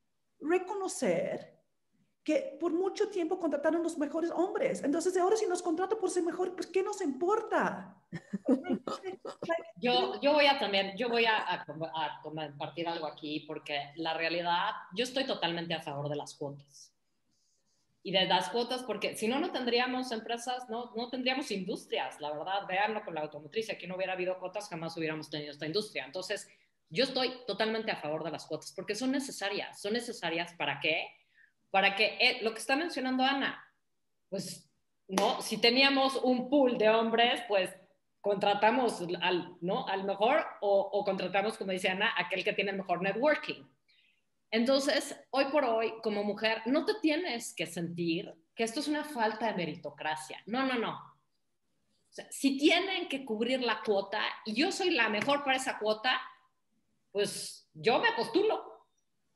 reconocer que por mucho tiempo contrataron los mejores hombres. Entonces, ahora si nos contrata por ser mejor, pues, ¿qué nos importa? Yo, yo voy a también, yo voy a, a, a compartir algo aquí, porque la realidad, yo estoy totalmente a favor de las cuotas. Y de las cuotas, porque si no, no tendríamos empresas, no, no tendríamos industrias, la verdad. Veanlo con la automotriz, si aquí no hubiera habido cuotas, jamás hubiéramos tenido esta industria. Entonces, yo estoy totalmente a favor de las cuotas, porque son necesarias. ¿Son necesarias para qué? Para que, eh, lo que está mencionando Ana, pues, ¿no? Si teníamos un pool de hombres, pues, contratamos al, ¿no? al mejor o, o contratamos, como dice Ana, aquel que tiene el mejor networking. Entonces, hoy por hoy, como mujer, no te tienes que sentir que esto es una falta de meritocracia. No, no, no. O sea, si tienen que cubrir la cuota y yo soy la mejor para esa cuota, pues yo me postulo.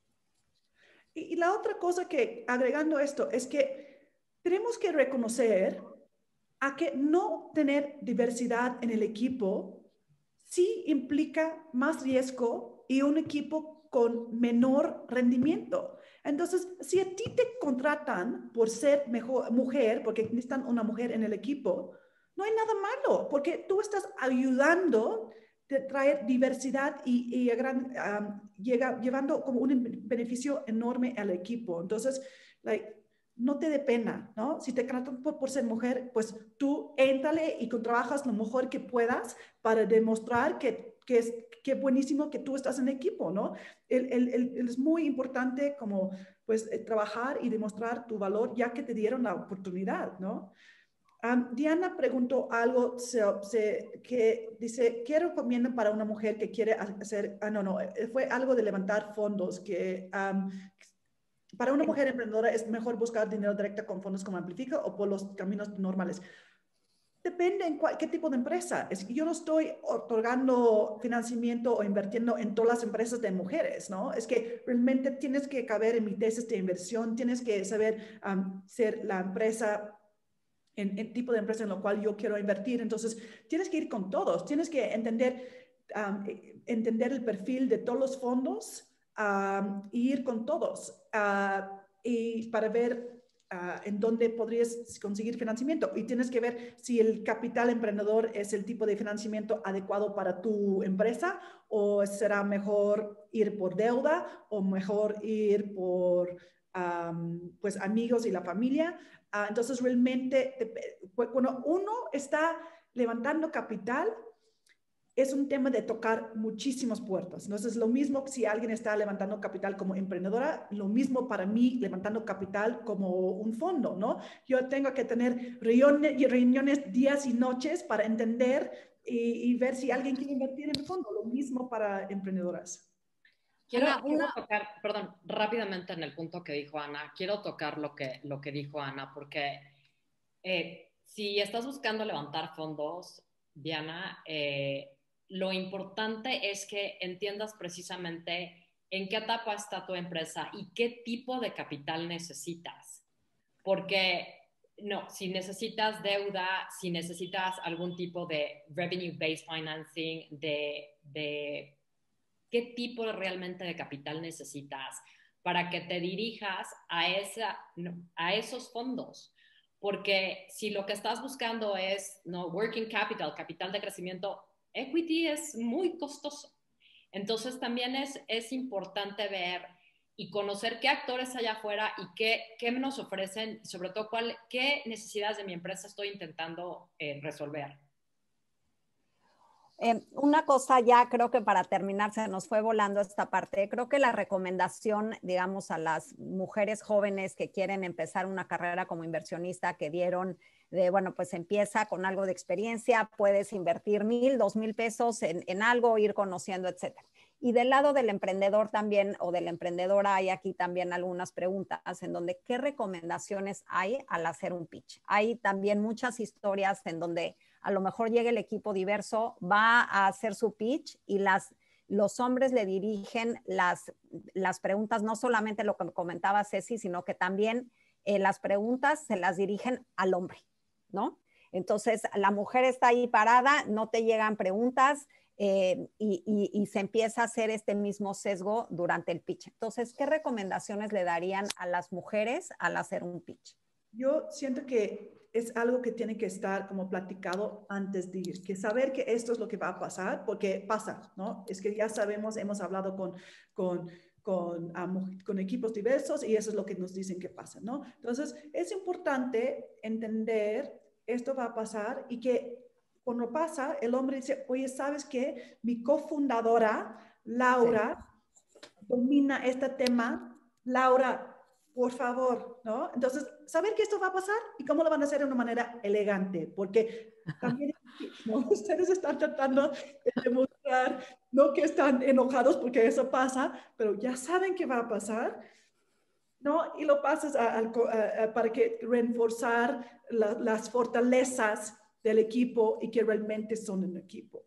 Y, y la otra cosa que, agregando esto, es que tenemos que reconocer a que no tener diversidad en el equipo sí implica más riesgo y un equipo con menor rendimiento. Entonces, si a ti te contratan por ser mejor, mujer, porque necesitan una mujer en el equipo, no hay nada malo, porque tú estás ayudando a traer diversidad y, y gran, um, llega, llevando como un beneficio enorme al equipo. Entonces, like, no te dé pena, ¿no? Si te contratan por, por ser mujer, pues tú éntrale y trabajas lo mejor que puedas para demostrar que, que es que buenísimo que tú estás en equipo, ¿no? El, el, el, es muy importante como, pues, eh, trabajar y demostrar tu valor ya que te dieron la oportunidad, ¿no? Um, Diana preguntó algo se, se, que dice, ¿qué recomiendan para una mujer que quiere hacer? Ah, no, no, fue algo de levantar fondos que... Um, para una mujer emprendedora es mejor buscar dinero directo con fondos como Amplifica o por los caminos normales. Depende en cuál, qué tipo de empresa. Es que yo no estoy otorgando financiamiento o invirtiendo en todas las empresas de mujeres, ¿no? Es que realmente tienes que caber en mi tesis de inversión, tienes que saber um, ser la empresa, en el tipo de empresa en la cual yo quiero invertir. Entonces, tienes que ir con todos, tienes que entender, um, entender el perfil de todos los fondos, Uh, ir con todos uh, y para ver uh, en dónde podrías conseguir financiamiento. Y tienes que ver si el capital emprendedor es el tipo de financiamiento adecuado para tu empresa o será mejor ir por deuda o mejor ir por um, pues amigos y la familia. Uh, entonces realmente cuando uno está levantando capital, es un tema de tocar muchísimas puertas. Entonces, lo mismo si alguien está levantando capital como emprendedora, lo mismo para mí levantando capital como un fondo, ¿no? Yo tengo que tener reuniones, reuniones días y noches para entender y, y ver si alguien quiere invertir en el fondo. Lo mismo para emprendedoras. Quiero, Ana, quiero una... tocar, perdón, rápidamente en el punto que dijo Ana, quiero tocar lo que, lo que dijo Ana, porque eh, si estás buscando levantar fondos, Diana, eh, lo importante es que entiendas precisamente en qué etapa está tu empresa y qué tipo de capital necesitas. Porque no, si necesitas deuda, si necesitas algún tipo de revenue-based financing, de, de qué tipo de, realmente de capital necesitas para que te dirijas a, esa, a esos fondos. Porque si lo que estás buscando es no, working capital, capital de crecimiento, equity es muy costoso. Entonces también es, es importante ver y conocer qué actores hay afuera y qué, qué nos ofrecen, y sobre todo cuál, qué necesidades de mi empresa estoy intentando eh, resolver. Eh, una cosa ya, creo que para terminar, se nos fue volando esta parte. Creo que la recomendación, digamos, a las mujeres jóvenes que quieren empezar una carrera como inversionista, que dieron de, bueno, pues empieza con algo de experiencia, puedes invertir mil, dos mil pesos en, en algo, ir conociendo, etcétera. Y del lado del emprendedor también, o de la emprendedora, hay aquí también algunas preguntas en donde, ¿qué recomendaciones hay al hacer un pitch? Hay también muchas historias en donde a lo mejor llega el equipo diverso, va a hacer su pitch y las, los hombres le dirigen las, las preguntas, no solamente lo que comentaba Ceci, sino que también eh, las preguntas se las dirigen al hombre, ¿no? Entonces, la mujer está ahí parada, no te llegan preguntas eh, y, y, y se empieza a hacer este mismo sesgo durante el pitch. Entonces, ¿qué recomendaciones le darían a las mujeres al hacer un pitch? Yo siento que es algo que tiene que estar como platicado antes de ir, que saber que esto es lo que va a pasar, porque pasa, ¿no? Es que ya sabemos, hemos hablado con, con, con, um, con equipos diversos y eso es lo que nos dicen que pasa, ¿no? Entonces, es importante entender esto va a pasar y que cuando pasa, el hombre dice, oye, ¿sabes qué? Mi cofundadora, Laura, sí, domina este tema. Laura, por favor, ¿no? Entonces, saber que esto va a pasar y cómo lo van a hacer de una manera elegante, porque también, ¿no? Ustedes están tratando de demostrar, no que están enojados porque eso pasa, pero ya saben que va a pasar, ¿no? Y lo pasas a, a, a, para que reforzar la, las fortalezas del equipo y que realmente son un equipo.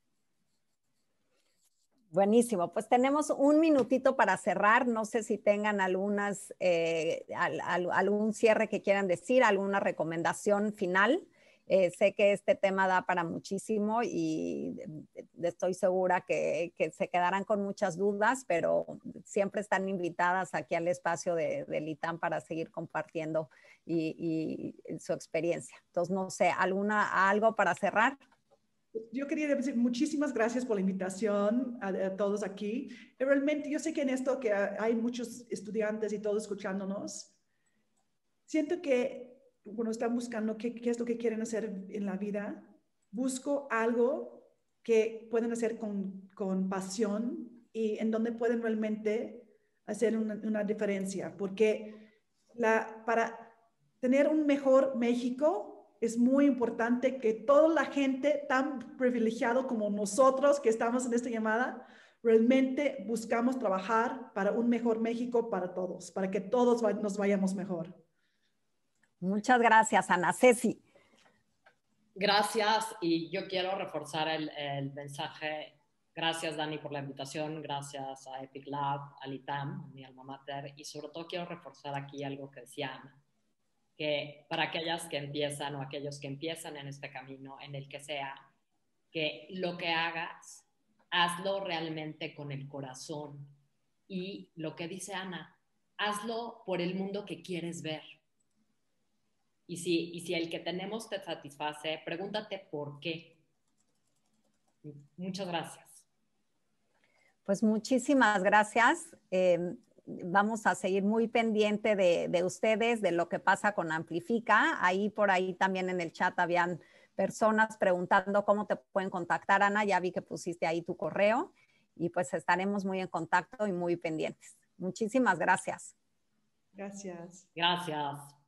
Buenísimo, pues tenemos un minutito para cerrar. No sé si tengan algunas, eh, al, al, algún cierre que quieran decir, alguna recomendación final. Eh, sé que este tema da para muchísimo y estoy segura que, que se quedarán con muchas dudas, pero siempre están invitadas aquí al espacio de, de LITAM para seguir compartiendo y, y su experiencia. Entonces, no sé, ¿alguna, algo para cerrar? Yo quería decir muchísimas gracias por la invitación a, a todos aquí. Realmente yo sé que en esto que hay muchos estudiantes y todos escuchándonos, siento que cuando están buscando qué, qué es lo que quieren hacer en la vida, busco algo que pueden hacer con, con pasión y en donde pueden realmente hacer una, una diferencia. Porque la, para tener un mejor México, es muy importante que toda la gente tan privilegiada como nosotros que estamos en esta llamada, realmente buscamos trabajar para un mejor México para todos, para que todos nos vayamos mejor. Muchas gracias, Ana. Ceci. Gracias, y yo quiero reforzar el, el mensaje. Gracias, Dani, por la invitación. Gracias a Epic Lab, a LITAM, a mi alma mater, y sobre todo quiero reforzar aquí algo que decía Ana, que para aquellas que empiezan o aquellos que empiezan en este camino, en el que sea, que lo que hagas, hazlo realmente con el corazón. Y lo que dice Ana, hazlo por el mundo que quieres ver. Y si, y si el que tenemos te satisface, pregúntate por qué. Muchas gracias. Pues muchísimas gracias. Eh, vamos a seguir muy pendiente de, de ustedes, de lo que pasa con Amplifica. Ahí por ahí también en el chat habían personas preguntando cómo te pueden contactar, Ana. Ya vi que pusiste ahí tu correo y pues estaremos muy en contacto y muy pendientes. Muchísimas gracias. Gracias. Gracias.